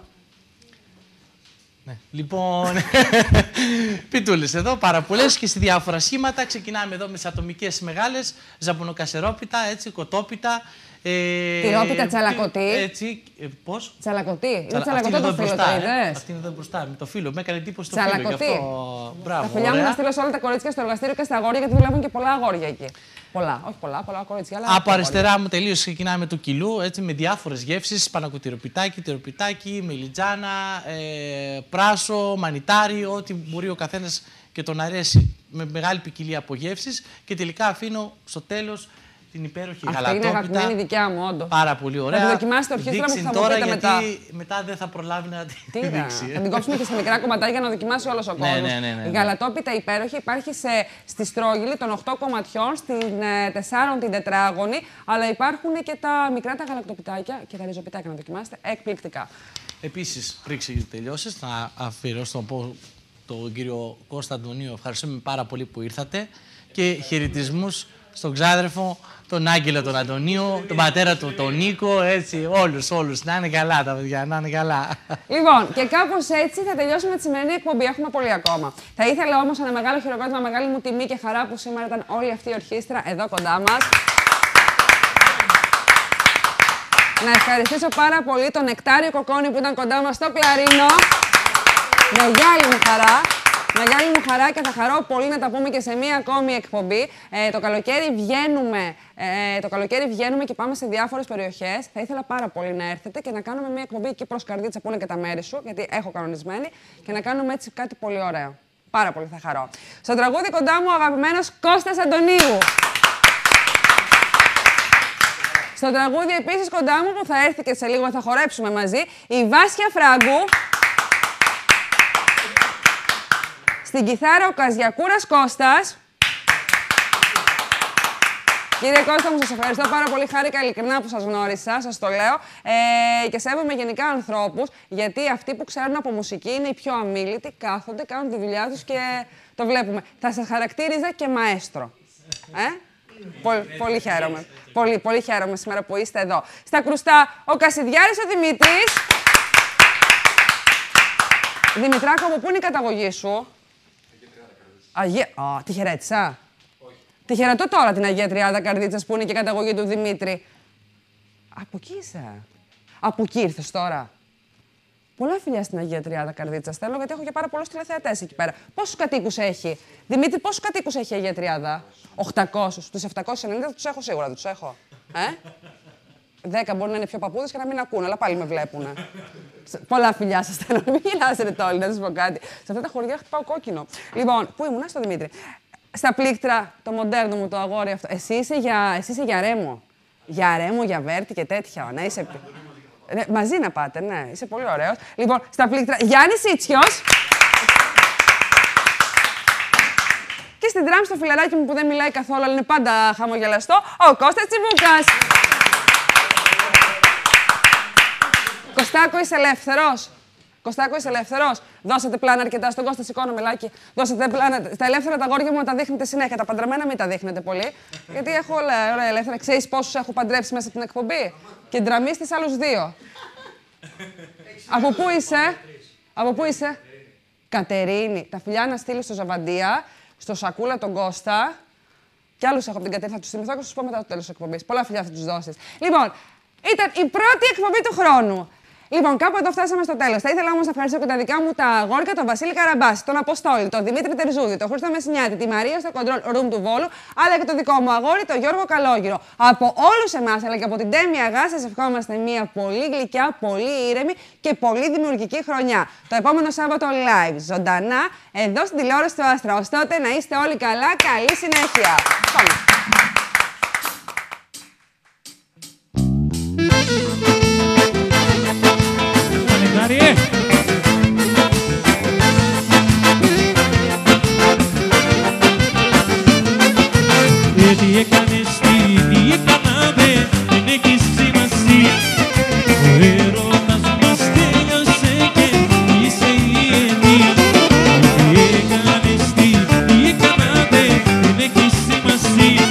Ναι. Λοιπόν, πιτούλες εδώ, πάρα πολλές και σε διάφορα σχήματα. Ξεκινάμε εδώ με τις ατομικές μεγάλες, ζαμπονοκασερόπιτα, έτσι, κοτόπιτα. Τυρόπιτα τσαλακωτή. Έτσι, πώς? Τσαλακωτή. Είναι τσαλακωτό το φύλλο, το είδες? Αυτή είναι εδώ μπροστά, με το φύλλο. Με έκανε εντύπωση το τσαλακωτή. φύλλο. Γι' αυτό, μπράβο. Τα φιλιά μου να στείλω σε όλα τα κορίτσια στο εργαστήριο και στα αγόρια, γιατί δουλεύουν και πολλά αγόρια εκεί. Πολλά, όχι πολλά κορίτσια. Αλλά από αριστερά μου τελείως ξεκινάμε του κιλού, έτσι, με διάφορες γεύσεις. Πανακοτηροπιτάκι, τυροπιτάκι, μελιτζάνα, πράσο, μανιτάρι, ό,τι μπορεί ο καθένας και τον αρέσει, με μεγάλη ποικιλία από γεύσεις. Και τελικά αφήνω στο τέλος την υπέροχη γαλατόπιτα. Αυτή είναι αγαπημένη δικιά μου, όντως. Πάρα πολύ ωραία. Θα τη δοκιμάσετε ορχήστρα μου και θα μου πείτε μετά. Μετά δεν θα προλάβει να την δείξει. Θα την κόψουμε και στα μικρά κομματάκια για να δοκιμάσει όλος ο κόσμος. Ναι. Η γαλατόπιτα υπέροχη υπάρχει στη στρόγγυλη των 8 κομματιών, στην 4 την τετράγωνη, αλλά υπάρχουν και τα μικρά τα γαλακτοπιτάκια και τα ριζοπιτάκια να δοκιμάσετε εκπληκτικά. Επίσης, πριν τελειώσεις, να αφιερώσω τον κύριο Κώστα Αντωνίου. Ευχαριστούμε πάρα πολύ που ήρθατε και χαιρετισμούς στον ξάδερφο, τον Άγγελο τον Αντωνίου, τον πατέρα του τον Νίκο, έτσι, όλους. Να είναι καλά τα παιδιά, να είναι καλά. Λοιπόν, και κάπως έτσι θα τελειώσουμε τη σημερινή εκπομπή. Έχουμε πολύ ακόμα. Θα ήθελα όμως ένα μεγάλο χειροκρότημα, μεγάλη μου τιμή και χαρά που σήμερα ήταν όλη αυτή η ορχήστρα εδώ κοντά μας. Να ευχαριστήσω πάρα πολύ τον Νεκτάριο Κοκόνη που ήταν κοντά μας στο κλαρίνο. Μεγάλη μου χαρά. Μεγάλη μου χαρά και θα χαρώ πολύ να τα πούμε και σε μία ακόμη εκπομπή. Το καλοκαίρι βγαίνουμε και πάμε σε διάφορες περιοχές. Θα ήθελα πάρα πολύ να έρθετε και να κάνουμε μία εκπομπή εκεί προς Καρδίτσα που είναι και τα μέρη σου, γιατί έχω κανονισμένη, και να κάνουμε έτσι κάτι πολύ ωραίο. Πάρα πολύ θα χαρώ. Στο τραγούδι κοντά μου ο αγαπημένος Κώστας Αντωνίου. Στο τραγούδι επίσης κοντά μου που θα έρθει και σε λίγο θα χορέψουμε μαζί, η Βάσια Φράγκου. Στην κιθάρα ο Καζιακούρας Κώστας. Κύριε Κώστα μου, σας ευχαριστώ πάρα πολύ. Χάρηκα ειλικρινά που σας γνώρισα, σας το λέω. Και σέβομαι γενικά ανθρώπους, γιατί αυτοί που ξέρουν από μουσική είναι οι πιο αμίλητοι, κάθονται, κάνουν τη δουλειά τους και το βλέπουμε. Θα σας χαρακτήριζα και μαέστρο. Πολύ χαίρομαι. Πολύ χαίρομαι σήμερα που είστε εδώ. Στα κρουστά, ο Κασιδιάρης ο Δημήτρης. Δημητράκο, από πού είναι η καταγωγή σου? Αγία... τη χαιρέτησα. Τη χαιρετώ τώρα την Αγία Τριάδα Καρδίτσας που είναι και η καταγωγή του Δημήτρη. Από εκεί είσαι. Από εκεί ήρθες τώρα. Πολλά φιλιά στην Αγία Τριάδα Καρδίτσας θέλω, γιατί έχω και πάρα πολλούς τηλεθεατές εκεί πέρα. Πόσους κατοίκους έχει? Δημήτρη, πόσους κατοίκους έχει η Αγία Τριάδα? 800. Τους 790 τους έχω σίγουρα, δεν τους έχω. 10 μπορεί να είναι πιο παππούδες και να μην ακούν, αλλά πάλι με βλέπουνε. Πολλά φιλιά σας θέλω. Μην γελάσετε τόλοι, να σας πω κάτι. Σε αυτά τα χωριά χτυπάω κόκκινο. Λοιπόν, πού ήμουνα? Στο Δημήτρη. Στα πλήκτρα, το μοντέρνο μου το αγόρι αυτό. Εσύ είσαι για Ρέμο. Για Ρέμο, για Βέρτη και τέτοια. Ναι, είσαι... μαζί να πάτε, ναι. Είσαι πολύ ωραίος. Λοιπόν, στα πλήκτρα, Γιάννης Ίτσιος. Και στην τράμ στο φιλαράκι μου που δεν μιλάει καθόλου, αλλά είναι πάντα χαμογελαστό, ο Κώστας Τσιβούκας. Κωστάκο, είσαι ελεύθερος? Κωστάκο, είσαι ελεύθερος? Δώσατε πλάνα αρκετά στον Κώστα, σηκώνω μελάκι. Δώσατε πλάνα. Τα ελεύθερα τα αγόρια μου να τα δείχνετε συνέχεια. Τα παντρεμένα μην τα δείχνετε πολύ. Γιατί έχω ωραία ελεύθερα. Ξέρεις πόσους έχω παντρέψει μέσα από την εκπομπή? Και ντραμίστης άλλους 2. Από πού είσαι? Από πού είσαι? Κατερίνη. Τα φιλιά να στείλει στο Ζαβαντία, στο Σακούλα τον Κώστα. Κι άλλους έχω από την Κατερίνη. Θα τους θυμηθώ και θα σου πω μετά το τέλος της εκπομπής. Πολλά φιλιά θα τους δώσεις. Λοιπόν, ήταν η πρώτη εκπομπή του χρόνου. Λοιπόν, κάπου εδώ φτάσαμε στο τέλος. Θα ήθελα όμως να ευχαριστήσω και τα δικά μου τα αγόρια, τον Βασίλη Καραμπάση, τον Αποστόλη, τον Δημήτρη Τερζούδη, τον Χρήστο Μεσσηνιάτη, τη Μαρία στο Control Room του Βόλου, αλλά και το δικό μου αγόρι, τον Γιώργο Καλόγυρο. Από όλους εμάς, αλλά και από την Τέμη Αγά, σας ευχόμαστε μια πολύ γλυκιά, πολύ ήρεμη και πολύ δημιουργική χρονιά. Το επόμενο Σάββατο live, ζωντανά, εδώ στην τηλεόραση του Άστρα. Ως τότε να είστε όλοι καλά, καλή συνέχεια. Πάμε. Τι έκανες, τι έκανα, δεν έχεις σημασία. Ο έρωτας μας τέλειωσε και είσαι η ενία. Τι έκανες, τι έκανα, δεν έχεις σημασία.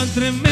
παντρεμένη